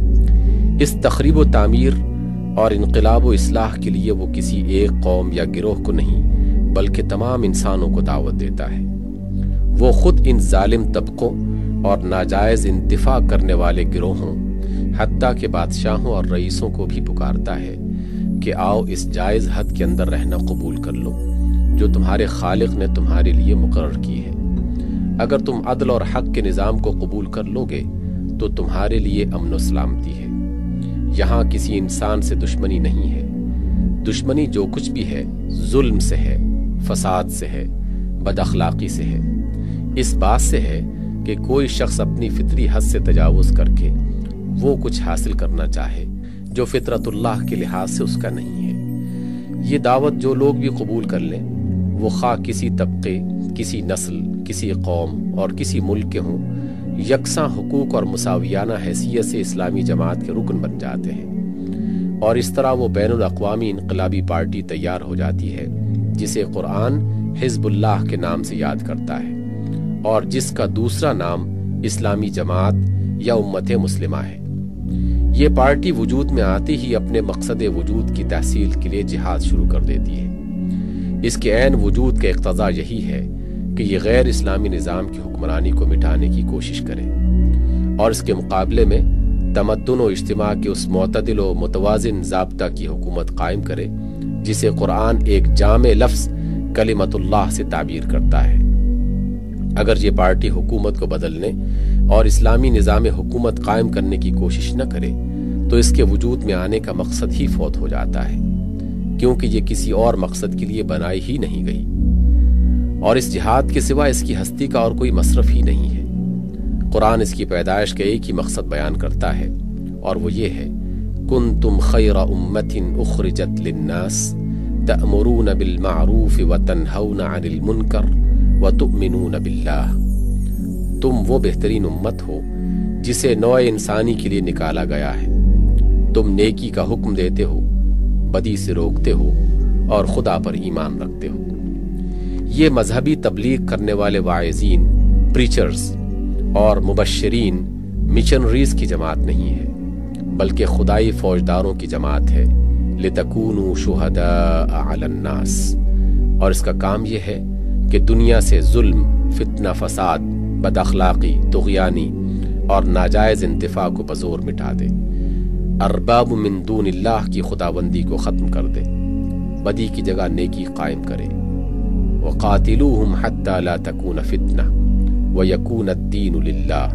اس تخریب و تعمیر اور انقلاب و اصلاح کے لیے وہ کسی ایک قوم یا گروہ کو نہیں بلکہ تمام انسانوں کو دعوت دیتا ہے۔ وہ خود ان ظالم طبقوں اور ناجائز انتفاع کرنے والے گروہوں، حتیٰ کہ بادشاہوں اور رئیسوں کو بھی پکارتا ہے کہ آؤ اس جائز حد کے اندر رہنا قبول کر لو جو تمہارے خالق نے تمہارے لیے مقرر کی ہے۔ اگر تم عدل اور حق کے نظام کو قبول کر لو گے تو تمہارے لیے امن و سلامتی ہے۔ یہاں کسی انسان سے دشمنی نہیں ہے، دشمنی جو کچھ بھی ہے ظلم سے ہے، فساد سے ہے، بد اخلاقی سے ہے، اس بات سے ہے کہ کوئی شخص اپنی فطری حد سے تجاوز کر کے وہ کچھ حاصل کرنا چاہے جو فطرت اللہ کے لحاظ سے اس کا نہیں ہے۔ یہ دعوت جو لوگ بھی قبول کر لیں، وہ خواہ کسی طبقے، کسی نسل، کسی قوم اور کسی ملک کے ہوں، یکساں حقوق اور مساویانہ حیثیت سے اسلامی جماعت کے رکن بن جاتے ہیں، اور اس طرح وہ بین الاقوامی انقلابی پارٹی تیار ہو جاتی ہے جسے قرآن حزب اللہ کے نام سے یاد کرتا ہے، اور جس کا دوسرا نام اسلامی جماعت یا امت مسلمہ ہے۔ یہ پارٹی وجود میں آتے ہی اپنے مقصد وجود کی تحصیل کے لیے جہاد شروع کر دیتی ہے۔ اس کے عین وجود کا اقتضا یہی ہے کہ یہ غیر اسلامی نظام کی حکمرانی کو مٹانے کی کوشش کرے، اور اس کے مقابلے میں تمدن و اجتماع کے اس معتدل و متوازن ضابطہ کی حکومت قائم کرے جسے قرآن ایک جامع لفظ کلمت اللہ سے تعبیر کرتا ہے۔ اگر یہ پارٹی حکومت کو بدلنے اور اسلامی نظام حکومت قائم کرنے کی کوشش نہ کرے تو اس کے وجود میں آنے کا مقصد ہی فوت ہو جاتا ہے، کیونکہ یہ کسی اور مقصد کے لیے بنائی ہی نہیں گئی، اور اس جہاد کے سوا اس کی ہستی کا اور کوئی مصرف ہی نہیں ہے۔ قرآن اس کی پیدائش کا ایک ہی مقصد بیان کرتا ہے، اور وہ یہ ہے کنتم خیر امت اخرجت للناس تأمرون بالمعروف وتنہون عن المنکر وتؤمنون باللہ۔ تم وہ بہترین امت ہو جسے نوع انسانی کے لیے نکالا گیا ہے، تم نیکی کا حکم دیتے ہو، بدی سے روکتے ہو، اور خدا پر ایمان رکھتے ہو۔ یہ مذہبی تبلیغ کرنے والے واعظین، پریچرز اور مبشرین، مشنریز کی جماعت نہیں ہے، بلکہ خدائی فوجداروں کی جماعت ہے، لِتَكُونُوا شُهَدَاءَ عَلَى النَّاسِ۔ اور اس کا کام یہ ہے کہ دنیا سے ظلم، فتنہ، فساد، بد اخلاقی، طغیانی اور ناجائز انتفاع کو بزور مٹا دے۔ ارباب من دون اللہ کی خداوندی کو ختم کر دے، بدی کی جگہ نیکی قائم کرے۔ وقاتلوہم حتی لا تکون فتنہ ویکون الدین للہ،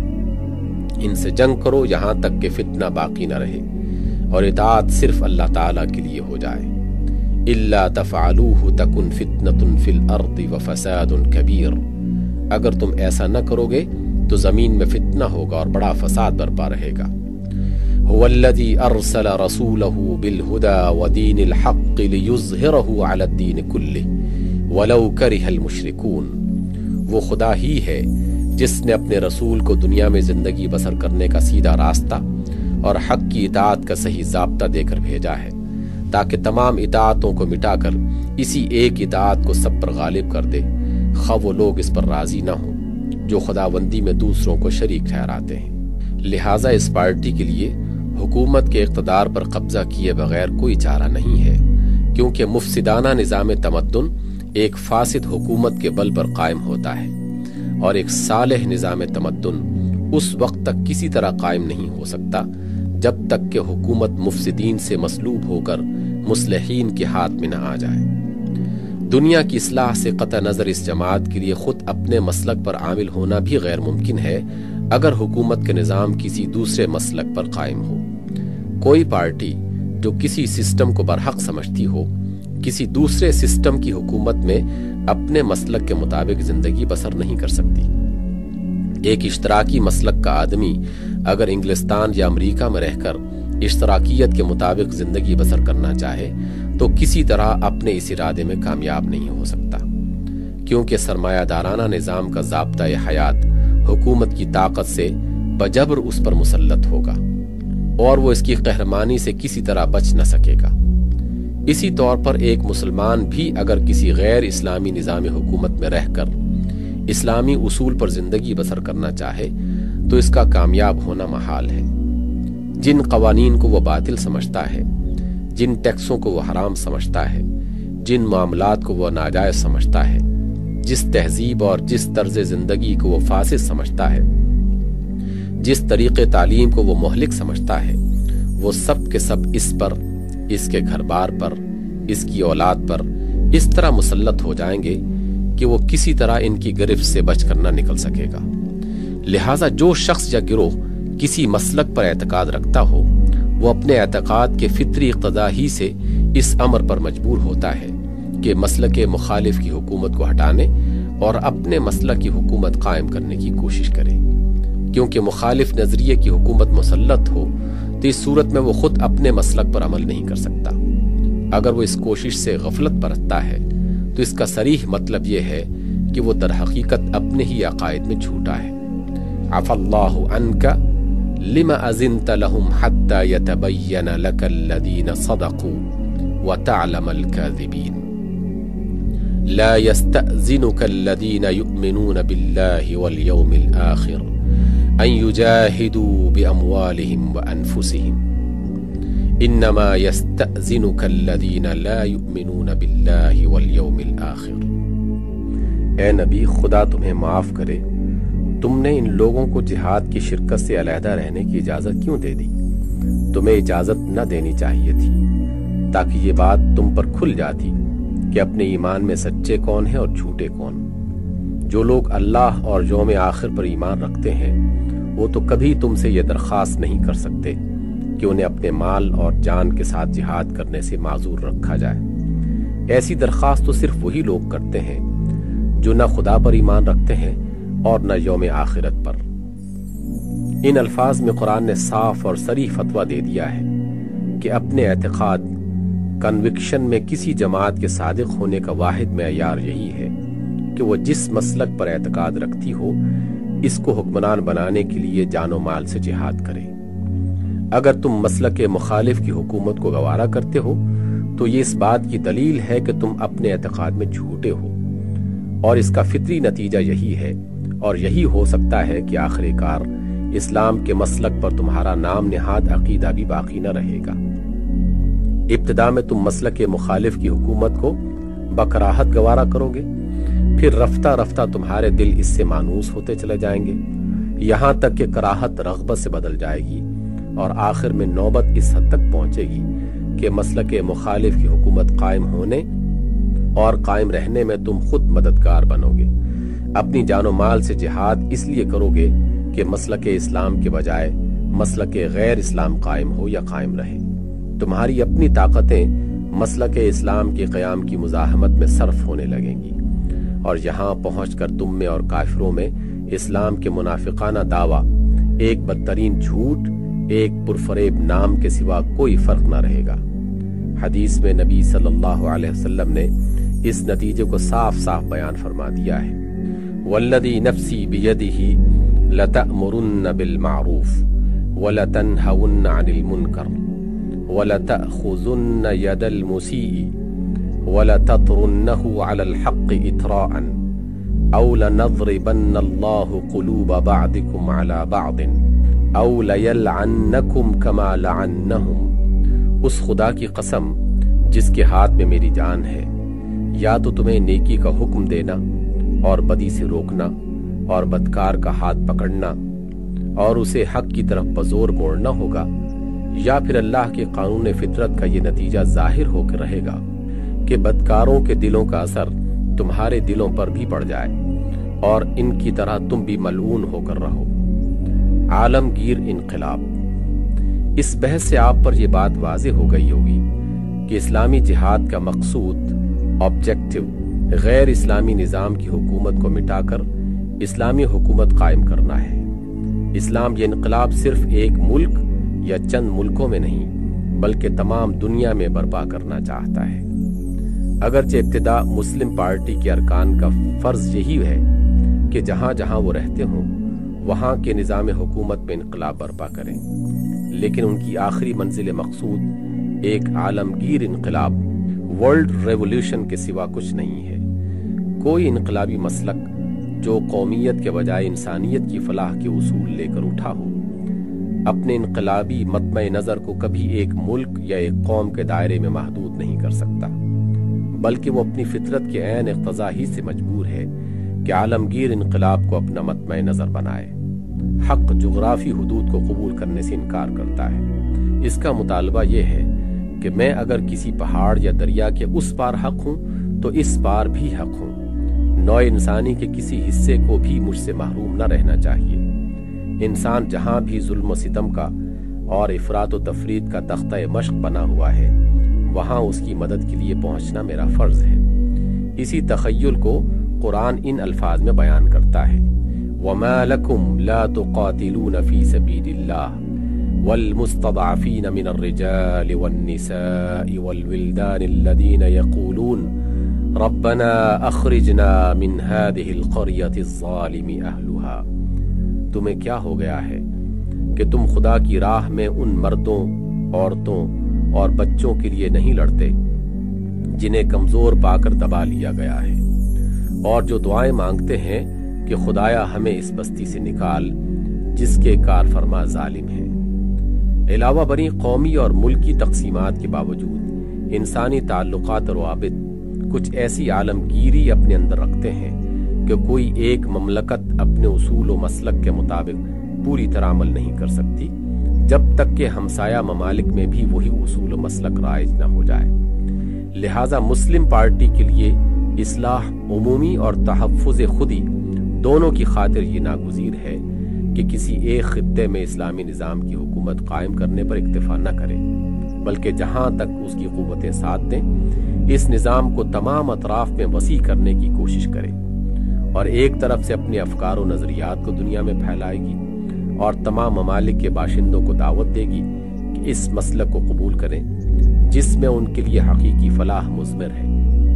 ان سے جنگ کرو یہاں تک کہ فتنہ باقی نہ رہے اور اطاعت صرف اللہ تعالیٰ کے لیے ہو جائے۔ الا تفعلوہ تکن فتنۃ فی الارض وفساد کبیر، اگر تم ایسا نہ کرو گے تو زمین میں فتنہ ہوگا اور بڑا فساد برپا رہے گا۔ هو الذی ارسل رسولہ بالہدی ودین الحق لیظہرہ علی الدین کلہ ولو کرہ المشرکون، وہ خدا ہی ہے جس نے اپنے رسول کو دنیا میں زندگی بسر کرنے کا سیدھا راستہ اور حق کی اطاعت کا صحیح ضابطہ دے کر بھیجا ہے، تاکہ تمام اطاعتوں کو مٹا کر اسی ایک اطاعت کو سب پر غالب کر دے، خواہ وہ لوگ اس پر راضی نہ ہوں جو خداوندی میں دوسروں کو شریک ٹھہراتے ہیں۔ لہٰذا اس پارٹی کے لیے حکومت کے اقتدار پر قبضہ کیے بغیر کوئی چارہ نہیں ہے، کیونکہ مفسدانہ نظام تمدن ایک فاسد حکومت کے بل پر قائم ہوتا ہے، اور ایک صالح نظام تمدن اس وقت تک کسی طرح قائم نہیں ہو سکتا جب تک کہ حکومت مفسدین سے مسلوب ہو کر مصلحین کے ہاتھ میں نہ آ جائے۔ دنیا کی اصلاح سے قطع نظر اس جماعت کے لیے خود اپنے مسلک پر عامل ہونا بھی غیر ممکن ہے اگر حکومت کے نظام کسی دوسرے مسلک پر قائم ہو۔ کوئی پارٹی جو کسی سسٹم کو برحق سمجھتی ہو کسی دوسرے سسٹم کی حکومت میں اپنے مسلک کے مطابق زندگی بسر نہیں کر سکتی۔ ایک اشتراکی مسلک کا آدمی اگر انگلستان یا امریکہ میں رہ کر اشتراکیت کے مطابق زندگی بسر کرنا چاہے تو کسی طرح اپنے اس ارادے میں کامیاب نہیں ہو سکتا، کیونکہ سرمایہ دارانہ نظام کا ضابطۂ حیات حکومت کی طاقت سے بجبر اس پر مسلط ہوگا اور وہ اس کی قہرمانی سے کسی طرح بچ نہ سکے گا۔ اسی طور پر ایک مسلمان بھی اگر کسی غیر اسلامی نظام حکومت میں رہ کر اسلامی اصول پر زندگی بسر کرنا چاہے تو اس کا کامیاب ہونا محال ہے۔ جن قوانین کو وہ باطل سمجھتا ہے، جن ٹیکسوں کو وہ حرام سمجھتا ہے، جن معاملات کو وہ ناجائز سمجھتا ہے، جس تہذیب اور جس طرز زندگی کو وہ فاسد سمجھتا ہے، جس طریقے تعلیم کو وہ مہلک سمجھتا ہے، وہ سب کے سب اس پر، اس کے گھر بار پر، اس کی اولاد پر اس طرح مسلط ہو جائیں گے کہ وہ کسی طرح ان کی گرفت سے بچ کر نہ نکل سکے گا۔ لہٰذا جو شخص یا گروہ کسی مسلک پر اعتقاد رکھتا ہو وہ اپنے اعتقاد کے فطری اقتضا ہی سے اس امر پر مجبور ہوتا ہے کہ مسلک مخالف کی حکومت کو ہٹانے اور اپنے مسلک کی حکومت قائم کرنے کی کوشش کرے، کیونکہ مخالف نظریے کی حکومت مسلط ہو تو اس صورت میں وہ خود اپنے مسلک پر عمل نہیں کر سکتا۔ اگر وہ اس کوشش سے غفلت برتتا ہے تو اس کا صریح مطلب یہ ہے کہ وہ در حقیقت اپنے ہی عقائد میں جھوٹا ہے۔ عفا اللہ عنک لما اذنت لهم حتى يتبين لك الذين صدقوا وتعلم الكاذبين لا يستأذنك الذين يؤمنون بالله واليوم الآخر أن يجاهدوا بأموالهم وأنفسهم إنما يستأذنك الذين لا يؤمنون بالله واليوم الآخر۔ اے نبی، خدا تمہیں معاف کرے، تم نے ان لوگوں کو جہاد کی شرکت سے علیحدہ رہنے کی اجازت کیوں دے دی؟ تمہیں اجازت نہ دینی چاہیے تھی، تاکہ یہ بات تم پر کھل جاتی کہ اپنے ایمان میں سچے کون ہیں اور جھوٹے کون۔ جو لوگ اللہ اور یوم آخر پر ایمان رکھتے ہیں وہ تو کبھی تم سے یہ درخواست نہیں کر سکتے کہ انہیں اپنے مال اور جان کے ساتھ جہاد کرنے سے معذور رکھا جائے۔ ایسی درخواست تو صرف وہی لوگ کرتے ہیں جو نہ خدا پر ایمان رکھتے ہیں اور نہ یوم آخرت پر۔ ان الفاظ میں قرآن نے صاف اور صریح فتویٰ دے دیا ہے کہ اپنے اعتقاد کنوکشن میں کسی جماعت کے صادق ہونے کا واحد معیار یہی ہے کہ وہ جس مسلک پر اعتقاد رکھتی ہو اس کو حکمران بنانے کے لیے جان و مال سے جہاد کرے۔ اگر تم مسلک مخالف کی حکومت کو گوارا کرتے ہو تو یہ اس بات کی دلیل ہے کہ تم اپنے اعتقاد میں جھوٹے ہو، اور اس کا فطری نتیجہ یہی ہے اور یہی ہو سکتا ہے کہ آخر کار اسلام کے مسلک پر تمہارا نام نہاد عقیدہ بھی باقی نہ رہے گا۔ ابتدا میں تم مسلک مخالف کی حکومت کو بکراہت گوارا کرو گے، پھر رفتہ رفتہ تمہارے دل اس سے مانوس ہوتے چلے جائیں گے، یہاں تک کہ کراہت رغبت سے بدل جائے گی اور آخر میں نوبت اس حد تک پہنچے گی کہ مسلک مخالف کی حکومت قائم ہونے اور قائم رہنے میں تم خود مددگار بنو گے۔ اپنی جان و مال سے جہاد اس لیے کرو گے کہ مسلک اسلام کے بجائے مسلک غیر اسلام قائم ہو یا قائم رہے۔ تمہاری اپنی طاقتیں مسلک اسلام کے قیام کی مزاحمت میں صرف ہونے لگیں گی، اور یہاں پہنچ کر تم میں اور کافروں میں اسلام کے منافقانہ دعویٰ، ایک بدترین جھوٹ، ایک پرفریب نام کے سوا کوئی فرق نہ رہے گا۔ حدیث میں نبی صلی اللہ علیہ وسلم نے اس نتیجے کو صاف صاف بیان فرما دیا ہے۔ والذی نفسی بیدہ لتأمرن بالمعروف ولتنہون عن المنکر ولتأخذن ید المسیء ولتطرنہ علی الحق اطراء او لنضربن اللہ قلوب بعضکم علی بعض او لیلعنکم کما لعنہم۔ اس خدا کی قسم جس کے ہاتھ میں میری جان ہے، یا تو تمہیں نیکی کا حکم دینا اور بدی سے روکنا اور بدکار کا ہاتھ پکڑنا اور اسے حق کی طرف بزور موڑنا ہوگا، یا پھر اللہ کے قانون فطرت کا یہ نتیجہ ظاہر ہو کر رہے گا کہ بدکاروں کے دلوں کا اثر تمہارے دلوں پر بھی پڑ جائے اور ان کی طرح تم بھی ملعون ہو کر رہو۔ عالمگیر انقلاب۔ اس بحث سے آپ پر یہ بات واضح ہو گئی ہوگی کہ اسلامی جہاد کا مقصود، آبجیکٹو، غیر اسلامی نظام کی حکومت کو مٹا کر اسلامی حکومت قائم کرنا ہے۔ اسلام یہ انقلاب صرف ایک ملک یا چند ملکوں میں نہیں بلکہ تمام دنیا میں برپا کرنا چاہتا ہے۔ اگرچہ ابتدا مسلم پارٹی کے ارکان کا فرض یہی ہے کہ جہاں جہاں وہ رہتے ہوں وہاں کے نظام حکومت میں انقلاب برپا کریں، لیکن ان کی آخری منزل مقصود ایک عالمگیر انقلاب، ورلڈ ریولوشن کے سوا کچھ نہیں ہے۔ کوئی انقلابی مسلک جو قومیت کے بجائے انسانیت کی فلاح کے اصول لے کر اٹھا ہو، اپنے انقلابی مطمع نظر کو کبھی ایک ملک یا ایک قوم کے دائرے میں محدود نہیں کر سکتا، بلکہ وہ اپنی فطرت کے عین اقتضا ہی سے مجبور ہے کہ عالمگیر انقلاب کو اپنا مطمع نظر بنائے۔ حق جغرافی حدود کو قبول کرنے سے انکار کرتا ہے۔ اس کا مطالبہ یہ ہے کہ میں اگر کسی پہاڑ یا دریا کے اس پار حق ہوں تو اس پار بھی حق ہوں۔ نوع انسانی کے کسی حصے کو بھی مجھ سے محروم نہ رہنا چاہیے۔ انسان جہاں بھی ظلم و ستم کا اور افراط و تفرید کا تختہ مشق بنا ہوا ہے، وہاں اس کی مدد کے لیے پہنچنا میرا فرض ہے۔ اسی تخیل کو قرآن ان الفاظ میں بیان کرتا ہے: وَمَا لَكُمْ لَا تُقَاتِلُونَ فِي سَبِيلِ اللَّهِ وَالْمُسْتَضْعَفِينَ مِنَ الرِّجَالِ وَالنِّسَاءِ وَالْوِلْدَانِ الَّذِينَ يَقُولُونَ رَبَّنَا أَخْرِجْنَا مِنْ هَذِهِ الْقَرْيَةِ الظَّالِمِ أَهْلُهَا۔ تمہیں کیا ہو گیا ہے کہ تم خدا کی راہ میں ان مردوں، عورتوں اور بچوں کے لیے نہیں لڑتے جنہیں کمزور پا کر دبا لیا گیا ہے، اور جو دعائیں مانگتے ہیں کہ خدایا ہمیں اس بستی سے نکال جس کے کار فرما ظالم ہیں۔ علاوہ بری قومی اور ملکی تقسیمات کے باوجود انسانی تعلقات اور روابط کچھ ایسی عالمگیری اپنے اندر رکھتے ہیں کہ کوئی ایک مملکت اپنے اصول و مسلک کے مطابق پوری طرح عمل نہیں کر سکتی جب تک کہ ہمسایہ ممالک میں بھی وہی اصول و مسلک رائج نہ ہو جائے۔ لہٰذا مسلم پارٹی کے لیے اصلاح عمومی اور تحفظ خودی دونوں کی خاطر یہ ناگزیر ہے کہ کسی ایک خطے میں اسلامی نظام کی حکومت قائم کرنے پر اکتفا نہ کرے، بلکہ جہاں تک اس کی قوتیں ساتھ دیں اس نظام کو تمام اطراف میں وسیع کرنے کی کوشش کرے، اور ایک طرف سے اپنے افکار و نظریات کو دنیا میں پھیلائے گی اور تمام ممالک کے باشندوں کو دعوت دے گی کہ اس مسلک کو قبول کریں جس میں ان کے لیے حقیقی فلاح مضمر ہے۔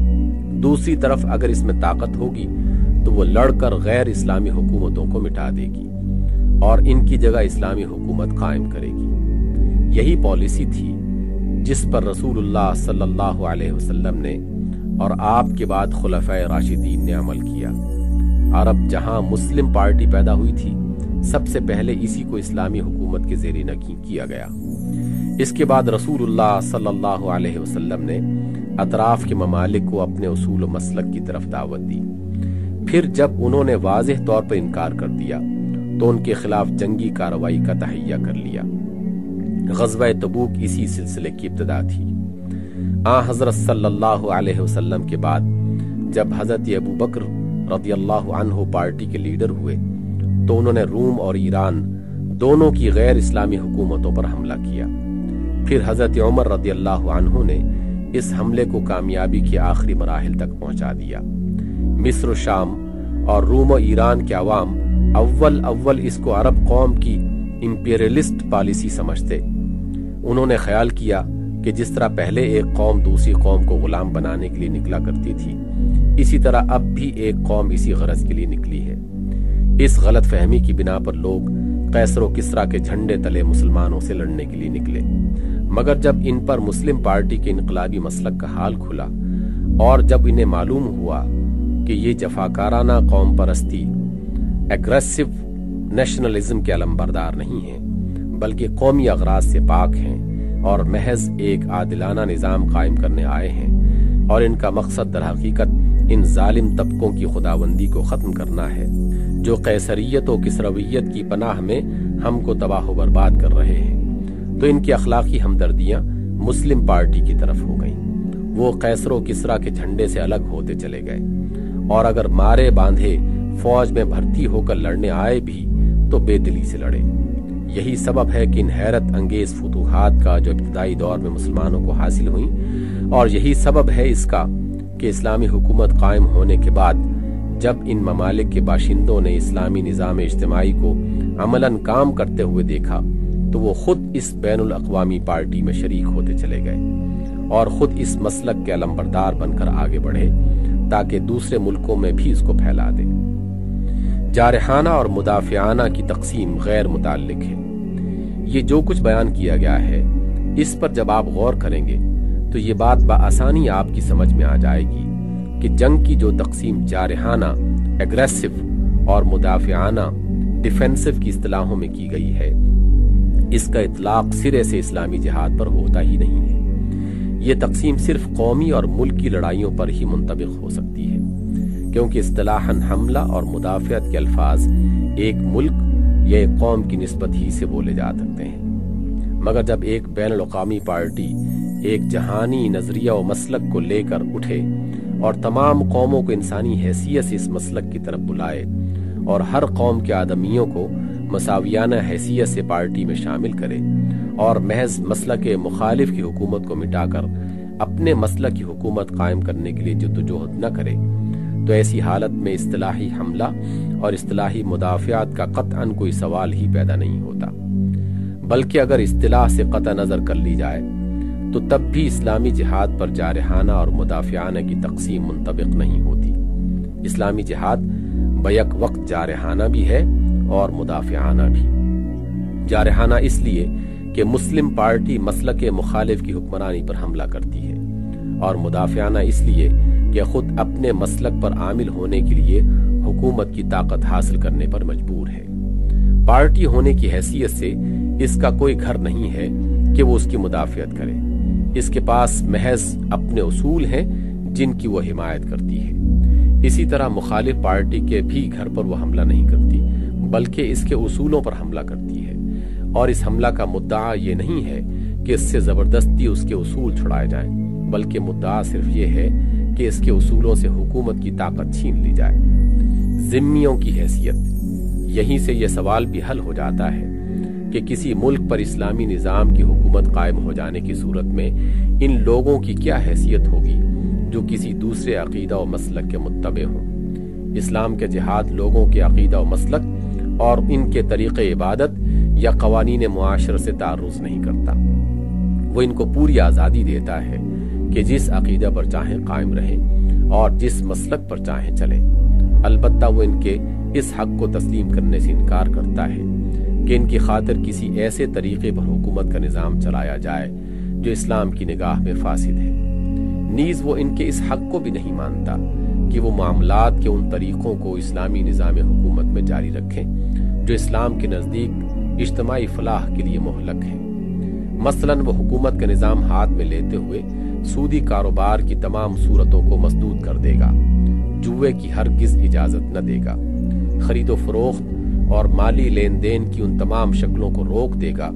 دوسری طرف اگر اس میں طاقت ہوگی تو وہ لڑ کر غیر اسلامی حکومتوں کو مٹا دے گی اور ان کی جگہ اسلامی حکومت قائم کرے گی۔ یہی پالیسی تھی جس پر رسول اللہ صلی اللہ علیہ وسلم نے اور آپ کے بعد خلفائے راشدین نے عمل کیا۔ عرب جہاں مسلم پارٹی پیدا ہوئی تھی، سب سے پہلے اسی کو اسلامی حکومت کے زیر نگین کیا گیا۔ اس کے بعد رسول اللہ صلی اللہ علیہ وسلم نے اطراف کے ممالک کو اپنے اصول و مسلک کی طرف دعوت دی۔ پھر جب انہوں نے واضح طور پر انکار کر دیا تو ان کے خلاف جنگی کارروائی کا تہیہ کر لیا۔ غزوہ تبوک اسی سلسلے کی ابتدا تھی۔ آن حضرت صلی اللہ علیہ وسلم کے بعد جب حضرت ابو بکر رضی اللہ عنہ پارٹی کے لیڈر ہوئے تو انہوں نے روم اور ایران دونوں کی غیر اسلامی حکومتوں پر حملہ کیا۔ پھر حضرت عمر رضی اللہ عنہ نے اس حملے کو کامیابی کے آخری مراحل تک پہنچا دیا۔ مصر و شام اور روم و ایران کے عوام اول اول اس کو عرب قوم کی امپیریلسٹ پالیسی سمجھتے۔ انہوں نے خیال کیا کہ جس طرح پہلے ایک قوم دوسری قوم کو غلام بنانے کے لیے نکلا کرتی تھی، اسی طرح اب بھی ایک قوم اسی غرض کے لیے نکلی ہے۔ اس غلط فہمی کی بنا پر لوگ قیصر و کسریٰ کے جھنڈے تلے مسلمانوں سے لڑنے کے لیے نکلے، مگر جب ان پر مسلم پارٹی کے انقلابی مسلک کا حال کھلا اور جب انہیں معلوم ہوا کہ یہ جفاکارانہ قوم پرستی ایگریسو نیشنلزم کے علمبردار نہیں ہیں بلکہ قومی اغراض سے پاک ہیں اور محض ایک عادلانہ نظام قائم کرنے آئے ہیں اور ان کا مقصد در حقیقت ان ظالم طبقوں کی خداوندی کو ختم کرنا ہے جو قیصریت و کسرویت کی پناہ میں ہم کو تباہ و برباد کر رہے ہیں، تو ان کی اخلاقی ہمدردیاں مسلم پارٹی کی طرف ہو گئیں۔ وہ قیصر و کسریٰ کے جھنڈے سے الگ ہوتے چلے گئے اور اگر مارے باندھے فوج میں بھرتی ہو کر لڑنے آئے بھی تو بے دلی سے لڑے۔ یہی سبب ہے کہ ان حیرت انگیز فتوحات کا جو ابتدائی دور میں مسلمانوں کو حاصل ہوئیں، اور یہی سبب ہے اس کا کہ اسلامی حکومت قائم ہونے کے بعد جب ان ممالک کے باشندوں نے اسلامی نظام اجتماعی کو عملاً کام کرتے ہوئے دیکھا تو وہ خود اس بین الاقوامی پارٹی میں شریک ہوتے چلے گئے اور خود اس مسلک کے علمبردار بن کر آگے بڑھے تاکہ دوسرے ملکوں میں بھی اس کو پھیلا دے۔ جارحانہ اور مدافعانہ کی تقسیم غیر متعلق ہے۔ یہ جو کچھ بیان کیا گیا ہے اس پر جب آپ غور کریں گے تو یہ بات بآسانی آپ کی سمجھ میں آ جائے گی کہ جنگ کی جو تقسیم جارحانہ ایگریسو اور مدافعانہ ڈیفینسو کی اصطلاحوں میں کی گئی ہے، اس کا اطلاق سرے سے اسلامی جہاد پر ہوتا ہی نہیں ہے۔ یہ تقسیم صرف قومی اور ملکی لڑائیوں پر ہی منطبق ہو سکتی ہے، کیونکہ اصطلاحاً حملہ اور مدافعت کے الفاظ ایک ملک یا ایک قوم کی نسبت ہی سے بولے جا سکتے ہیں، مگر جب ایک بین الاقوامی پارٹی ایک جہانی نظریہ و مسلک کو لے کر اٹھے اور تمام قوموں کو انسانی حیثیت سے اس مسلک کی طرف بلائے اور ہر قوم کے آدمیوں کو مساویانہ حیثیت سے پارٹی میں شامل کرے اور محض مسلک مخالف کی حکومت کو مٹا کر اپنے مسلک کی حکومت قائم کرنے کے لیے جدوجہد نہ کرے، تو ایسی حالت میں اصطلاحی حملہ اور اصطلاحی مدافعات کا قطعاً کوئی سوال ہی پیدا نہیں ہوتا، بلکہ اگر اصطلاح سے قطع نظر کر لی جائے تو تب بھی اسلامی جہاد پر جارحانہ اور مدافعانہ کی تقسیم منطبق نہیں ہوتی۔ اسلامی جہاد بیک وقت جارحانہ بھی ہے اور مدافعانہ بھی۔ جارحانہ اس لیے کہ مسلم پارٹی مسلک مخالف کی حکمرانی پر حملہ کرتی ہے، اور مدافعانہ اس لیے کہ خود اپنے مسلک پر عامل ہونے کے لیے حکومت کی طاقت حاصل کرنے پر مجبور ہے۔ پارٹی ہونے کی حیثیت سے اس کا کوئی گھر نہیں ہے کہ وہ اس کی مدافعت کرے، اس کے پاس محض اپنے اصول ہیں جن کی وہ حمایت کرتی ہے۔ اسی طرح مخالف پارٹی کے بھی گھر پر وہ حملہ نہیں کرتی بلکہ اس کے اصولوں پر حملہ کرتی ہے، اور اس حملہ کا مدعا یہ نہیں ہے کہ اس سے زبردستی اس کے اصول چھڑائے جائیں، بلکہ مدعا صرف یہ ہے کہ اس کے اصولوں سے حکومت کی طاقت چھین لی جائے۔ ذمیوں کی حیثیت، یہیں سے یہ سوال بھی حل ہو جاتا ہے کہ کسی ملک پر اسلامی نظام کی حکومت قائم ہو جانے کی صورت میں ان لوگوں کی کیا حیثیت ہوگی جو کسی دوسرے عقیدہ و مسلک کے متبع ہوں۔ اسلام کے جہاد لوگوں کے عقیدہ و مسلک اور ان کے طریق عبادت یا قوانین معاشرت سے تعرض نہیں کرتا، وہ ان کو پوری آزادی دیتا ہے کہ جس عقیدہ پر چاہیں قائم رہیں اور جس مسلک پر چاہیں چلیں، البتہ وہ ان کے اس حق کو تسلیم کرنے سے انکار کرتا ہے کہ ان کی خاطر کسی ایسے طریقے پر حکومت کا نظام چلایا جائے جو اسلام کی نگاہ میں فاسد ہے۔ نیز وہ ان کے اس حق کو بھی نہیں مانتا کہ وہ معاملات کے ان طریقوں کو اسلامی نظام حکومت میں جاری رکھیں جو اسلام کے نزدیک اجتماعی فلاح کے لیے مہلک ہیں۔ مثلاً وہ حکومت کا نظام ہاتھ میں لیتے ہوئے سودی کاروبار کی تمام صورتوں کو مسدود کر دے گا، جوئے کی ہرگز اجازت نہ دے گا، خرید و فروخت اور مالی لین دین کی ان تمام شکلوں کو روک دے گا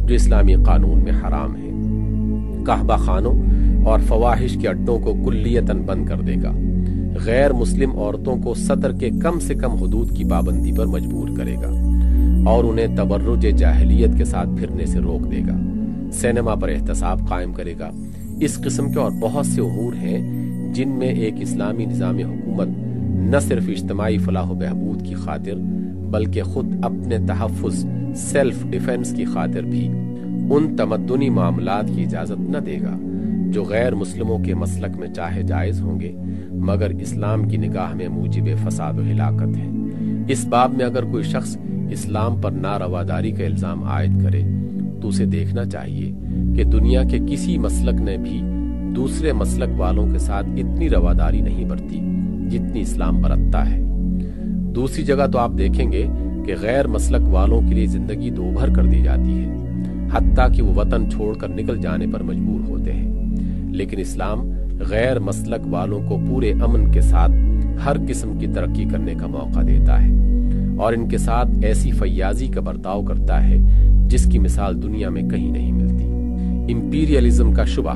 جو اسلامی قانون میں حرام ہیں۔ کعبہ خانوں اور فواحش کے اڈوں کو کلیتاً بند کر دے گا۔ غیر مسلم عورتوں کو سطر کے کم سے کم حدود کی پابندی پر مجبور کرے گا اور انہیں تبرج جاہلیت کے ساتھ پھرنے سے روک دے گا۔ سینما پر احتساب قائم کرے گا۔ اس قسم کے اور بہت سے امور ہیں جن میں ایک اسلامی نظام حکومت نہ صرف اجتماعی فلاح و بہبود کی خاطر بلکہ خود اپنے تحفظ سیلف ڈیفنس کی خاطر بھی ان تمدنی معاملات کی اجازت نہ دے گا جو غیر مسلموں کے مسلک میں چاہے جائز ہوں گے مگر اسلام کی نگاہ میں موجب فساد و ہلاکت ہیں۔ اس باب میں اگر کوئی شخص اسلام پر نارواداری کا الزام عائد کرے تو اسے دیکھنا چاہیے کہ دنیا کے کسی مسلک نے بھی دوسرے مسلک والوں کے ساتھ اتنی رواداری نہیں برتی جتنی اسلام برتتا ہے۔ دوسری جگہ تو آپ دیکھیں گے کہ غیر مسلک والوں کے لیے زندگی دو بھر کر دی جاتی ہے، حتیٰ کہ وہ وطن چھوڑ کر نکل جانے پر مجبور ہوتے ہیں، لیکن اسلام غیر مسلک والوں کو پورے امن کے ساتھ ہر قسم کی ترقی کرنے کا موقع دیتا ہے اور ان کے ساتھ ایسی فیاضی کا برتاؤ کرتا ہے جس کی مثال دنیا میں کہیں نہیں ملتی۔ امپیریلزم کا شبہ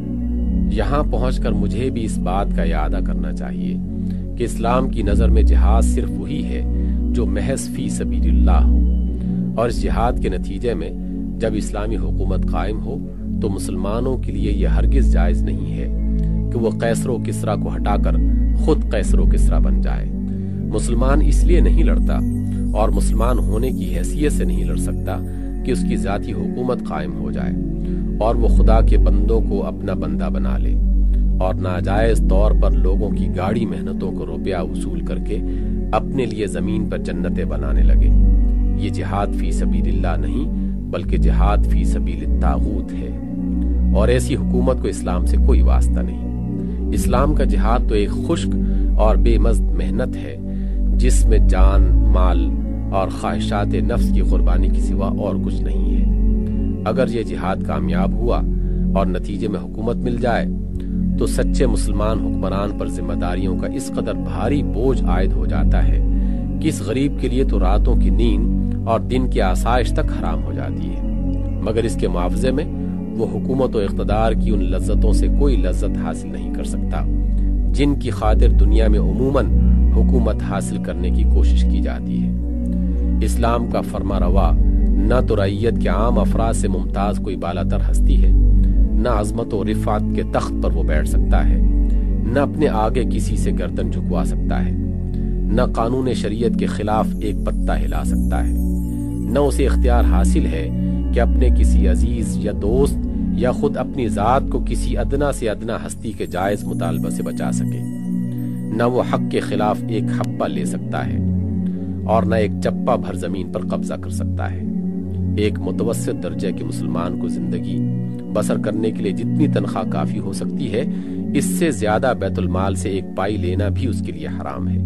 یہاں پہنچ کر مجھے بھی اس بات کا اعادہ کرنا چاہیے کہ اسلام کی نظر میں جہاد صرف وہی ہے جو محض فی سبیل اللہ ہو، اور اس جہاد کے نتیجے میں جب اسلامی حکومت قائم ہو تو مسلمانوں کے لیے یہ ہرگز جائز نہیں ہے کہ وہ قیصر و کسریٰ کو ہٹا کر خود قیصر و کسریٰ بن جائے۔ مسلمان اس لیے نہیں لڑتا اور مسلمان ہونے کی حیثیت سے نہیں لڑ سکتا کہ اس کی ذاتی حکومت قائم ہو جائے اور وہ خدا کے بندوں کو اپنا بندہ بنا لے اور ناجائز طور پر لوگوں کی گاڑی محنتوں کو روپیہ وصول کر کے اپنے لیے زمین پر جنتیں بنانے لگے۔ یہ جہاد فی سبیل اللہ نہیں بلکہ جہاد فی سبیل الطاغوت ہے، اور ایسی حکومت کو اسلام سے کوئی واسطہ نہیں۔ اسلام کا جہاد تو ایک خشک اور بے مزد محنت ہے جس میں جان، مال اور خواہشات نفس کی قربانی کے سوا اور کچھ نہیں ہے۔ اگر یہ جہاد کامیاب ہوا اور نتیجے میں حکومت مل جائے تو سچے مسلمان حکمران پر ذمہ داریوں کا اس قدر بھاری بوجھ عائد ہو جاتا ہے کہ اس غریب کے لیے تو راتوں کی نیند اور دن کی آسائش تک حرام ہو جاتی ہے، مگر اس کے معاوضے میں وہ حکومت و اقتدار کی ان لذتوں سے کوئی لذت حاصل نہیں کر سکتا جن کی خاطر دنیا میں عموماً حکومت حاصل کرنے کی کوشش کی جاتی ہے۔ اسلام کا فرما روا نہ تو رعیت کے عام افراد سے ممتاز کوئی بالاتر ہستی ہے، نہ عظمت و رفعت کے تخت پر وہ بیٹھ سکتا ہے، نہ اپنے آگے کسی سے گردن جھکوا سکتا ہے، نہ قانون شریعت کے خلاف ایک پتا ہلا سکتا ہے، نہ اسے اختیار حاصل ہے کہ اپنے کسی عزیز یا دوست یا خود اپنی ذات کو کسی ادنا سے ادنا ہستی کے جائز مطالبہ سے بچا سکے، نہ وہ حق کے خلاف ایک حپا لے سکتا ہے اور نہ ایک چپا بھر زمین پر قبضہ کر سکتا ہے۔ ایک متوسط درجے کے مسلمان کو زندگی بسر کرنے کے لیے جتنی تنخواہ کافی ہو سکتی ہے اس سے زیادہ بیت المال سے ایک پائی لینا بھی اس کے لیے حرام ہے۔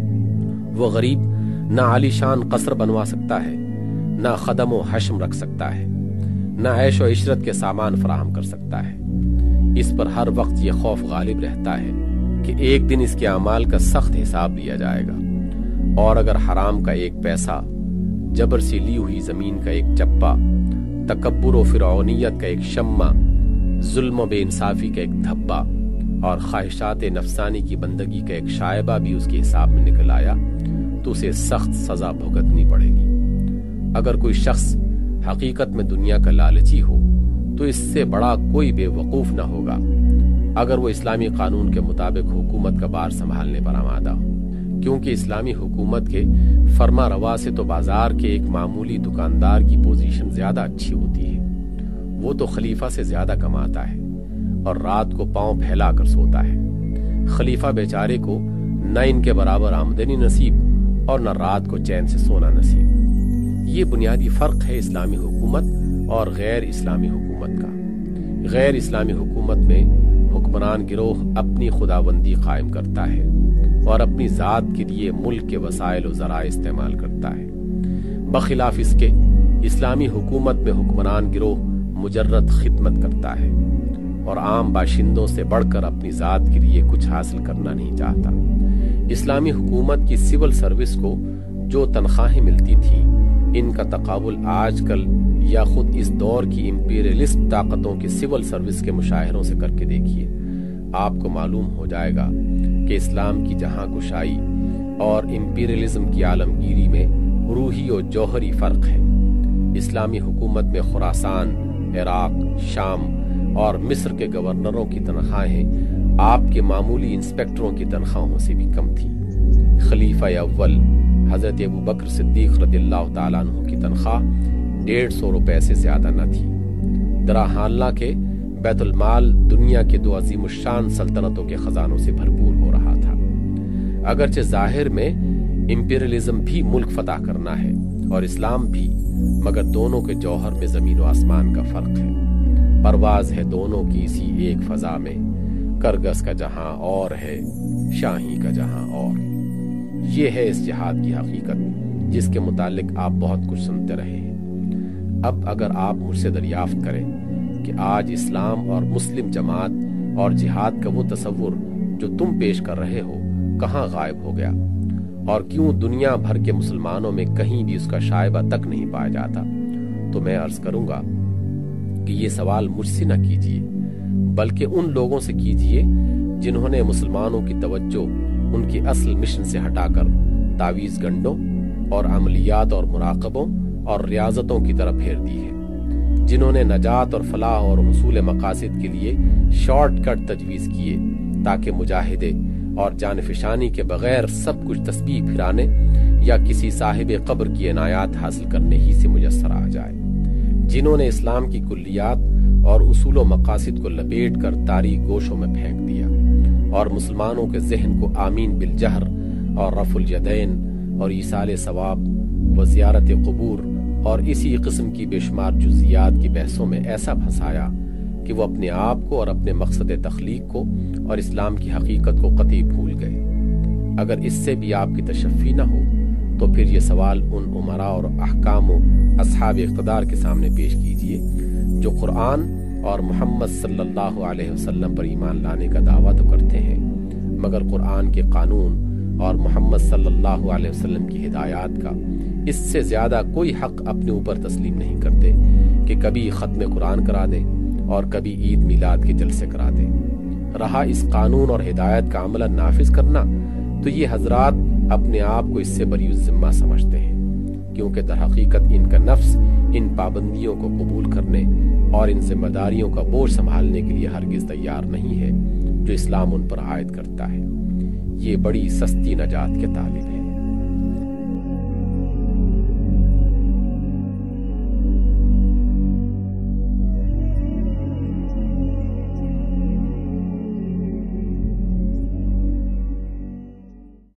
وہ غریب نہ عالی شان قصر بنوا سکتا ہے، نہ خدم و حشم رکھ سکتا ہے، نہ عیش و عشرت کے سامان فراہم کر سکتا ہے۔ اس پر ہر وقت یہ خوف غالب رہتا ہے کہ ایک دن اس کے اعمال کا سخت حساب لیا جائے گا، اور اگر حرام کا ایک پیسہ، جبر سے لی ہوئی زمین کا ایک چپا، تکبر و فرعونیت کا ایک شمع، ظلم و بے انصافی کا ایک دھبا اور خواہشات نفسانی کی بندگی کا ایک شائبہ بھی اس کے حساب میں نکل آیا تو اسے سخت سزا بھگتنی پڑے گی۔ اگر کوئی شخص حقیقت میں دنیا کا لالچی ہو تو اس سے بڑا کوئی بے وقوف نہ ہوگا اگر وہ اسلامی قانون کے مطابق حکومت کا بار سنبھالنے پر آمادہ ہو، کیونکہ اسلامی حکومت کے فرما روا سے تو بازار کے ایک معمولی دکاندار کی پوزیشن زیادہ اچھی ہوتی ہے۔ وہ تو خلیفہ سے زیادہ کماتا ہے اور رات کو پاؤں پھیلا کر سوتا ہے۔ خلیفہ بیچارے کو نہ ان کے برابر آمدنی نصیب اور نہ رات کو چین سے سونا نصیب۔ یہ بنیادی فرق ہے اسلامی حکومت اور غیر اسلامی حکومت کا۔ غیر اسلامی حکومت میں حکمران گروہ اپنی خداوندی قائم کرتا ہے اور اپنی ذات کے لیے ملک کے وسائل و ذرائع استعمال کرتا ہے، بخلاف اس کے اسلامی حکومت میں حکمران گروہ مجرد خدمت کرتا ہے اور عام باشندوں سے بڑھ کر اپنی ذات کے لیے کچھ حاصل کرنا نہیں چاہتا۔ اسلامی حکومت کی سول سروس کو جو تنخواہیں ملتی تھیں ان کا تقابل آج کل یا خود اس دور کی امپیریلسٹ طاقتوں کی سول سروس کے مشاہروں سے کر کے دیکھیے، آپ کو معلوم ہو جائے گا کہ اسلام کی جہاں گشائی اور امپیریلزم کی عالمگیری میں روحی و جوہری فرق ہے۔ اسلامی حکومت میں خراسان، عراق، شام اور مصر کے گورنروں کی تنخواہیں آپ کے معمولی انسپیکٹروں کی تنخواہوں سے بھی کم تھیں۔ خلیفہ اول حضرت ابو بکر صدیق رضی اللہ تعالیٰ عنہ کی تنخواہ ڈیڑھ سو روپے سے زیادہ نہ تھی۔ درا حالہ کے بیت المال دنیا کے دو عظیم الشان سلطنتوں کے خزانوں سے بھرپور ہو رہا تھا۔ اگرچہ ظاہر میں امپیریلزم بھی ملک فتح کرنا ہے اور اسلام بھی، مگر دونوں کے جوہر میں زمین و آسمان کا فرق ہے۔ پرواز ہے دونوں کی اسی ایک فضا میں، کرگس کا جہاں اور ہے، شاہی کا جہاں اور۔ یہ ہے اس جہاد کی حقیقت جس کے متعلق آپ بہت کچھ سنتے رہے ہیں۔ اب اگر آپ مجھ سے دریافت کریں کہ آج اسلام اور مسلم جماعت اور جہاد کا وہ تصور جو تم پیش کر رہے ہو کہاں غائب ہو گیا، اور کیوں دنیا بھر کے مسلمانوں میں کہیں بھی اس کا شائبہ تک نہیں پایا جاتا، تو میں عرض کروں گا کہ یہ سوال مجھ سے نہ کیجیے، بلکہ ان لوگوں سے کیجیے جنہوں نے مسلمانوں کی توجہ ان کی اصل مشن سے ہٹا کر تعویذ گنڈوں اور عملیات اور مراقبوں اور ریاضتوں کی طرف پھیر دی ہے، جنہوں نے نجات اور فلاح اور حصول مقاصد کے لیے شارٹ کٹ تجویز کیے تاکہ مجاہدے اور جانفشانی کے بغیر سب کچھ تسبیح پھرانے یا کسی صاحب قبر کی عنایات حاصل کرنے ہی سے میسر آ جائے، جنہوں نے اسلام کی کلیات اور اصول و مقاصد کو لپیٹ کر تاریک گوشوں میں پھینک دیا اور مسلمانوں کے ذہن کو آمین بالجہر اور رفع الیدین اور ایصال ثواب و زیارت قبور اور اسی قسم کی بے شمار جزیات کی بحثوں میں ایسا پھنسایا کہ وہ اپنے آپ کو اور اپنے مقصد تخلیق کو اور اسلام کی حقیقت کو قطعی بھول گئے۔ اگر اس سے بھی آپ کی تشفی نہ ہو تو پھر یہ سوال ان عمراء اور احکام و اصحاب اقتدار کے سامنے پیش کیجیے جو قرآن اور محمد صلی اللہ علیہ وسلم پر ایمان لانے کا دعویٰ تو کرتے ہیں، مگر قرآن کے قانون اور محمد صلی اللہ علیہ وسلم کی ہدایات کا اس سے زیادہ کوئی حق اپنے اوپر تسلیم نہیں کرتے کہ کبھی ختم قرآن کرا دیں اور کبھی عید میلاد کے جلسے کرا دیں۔ رہا اس قانون اور ہدایت کا عمل نافذ کرنا، تو یہ حضرات اپنے آپ کو اس سے بری الذمہ سمجھتے ہیں، کیونکہ در حقیقت ان کا نفس ان پابندیوں کو قبول کرنے اور ان ذمہ داریوں کا بوجھ سنبھالنے کے لیے ہرگز تیار نہیں ہے جو اسلام ان پر عائد کرتا ہے۔ یہ بڑی سستی نجات کے طالب ہیں۔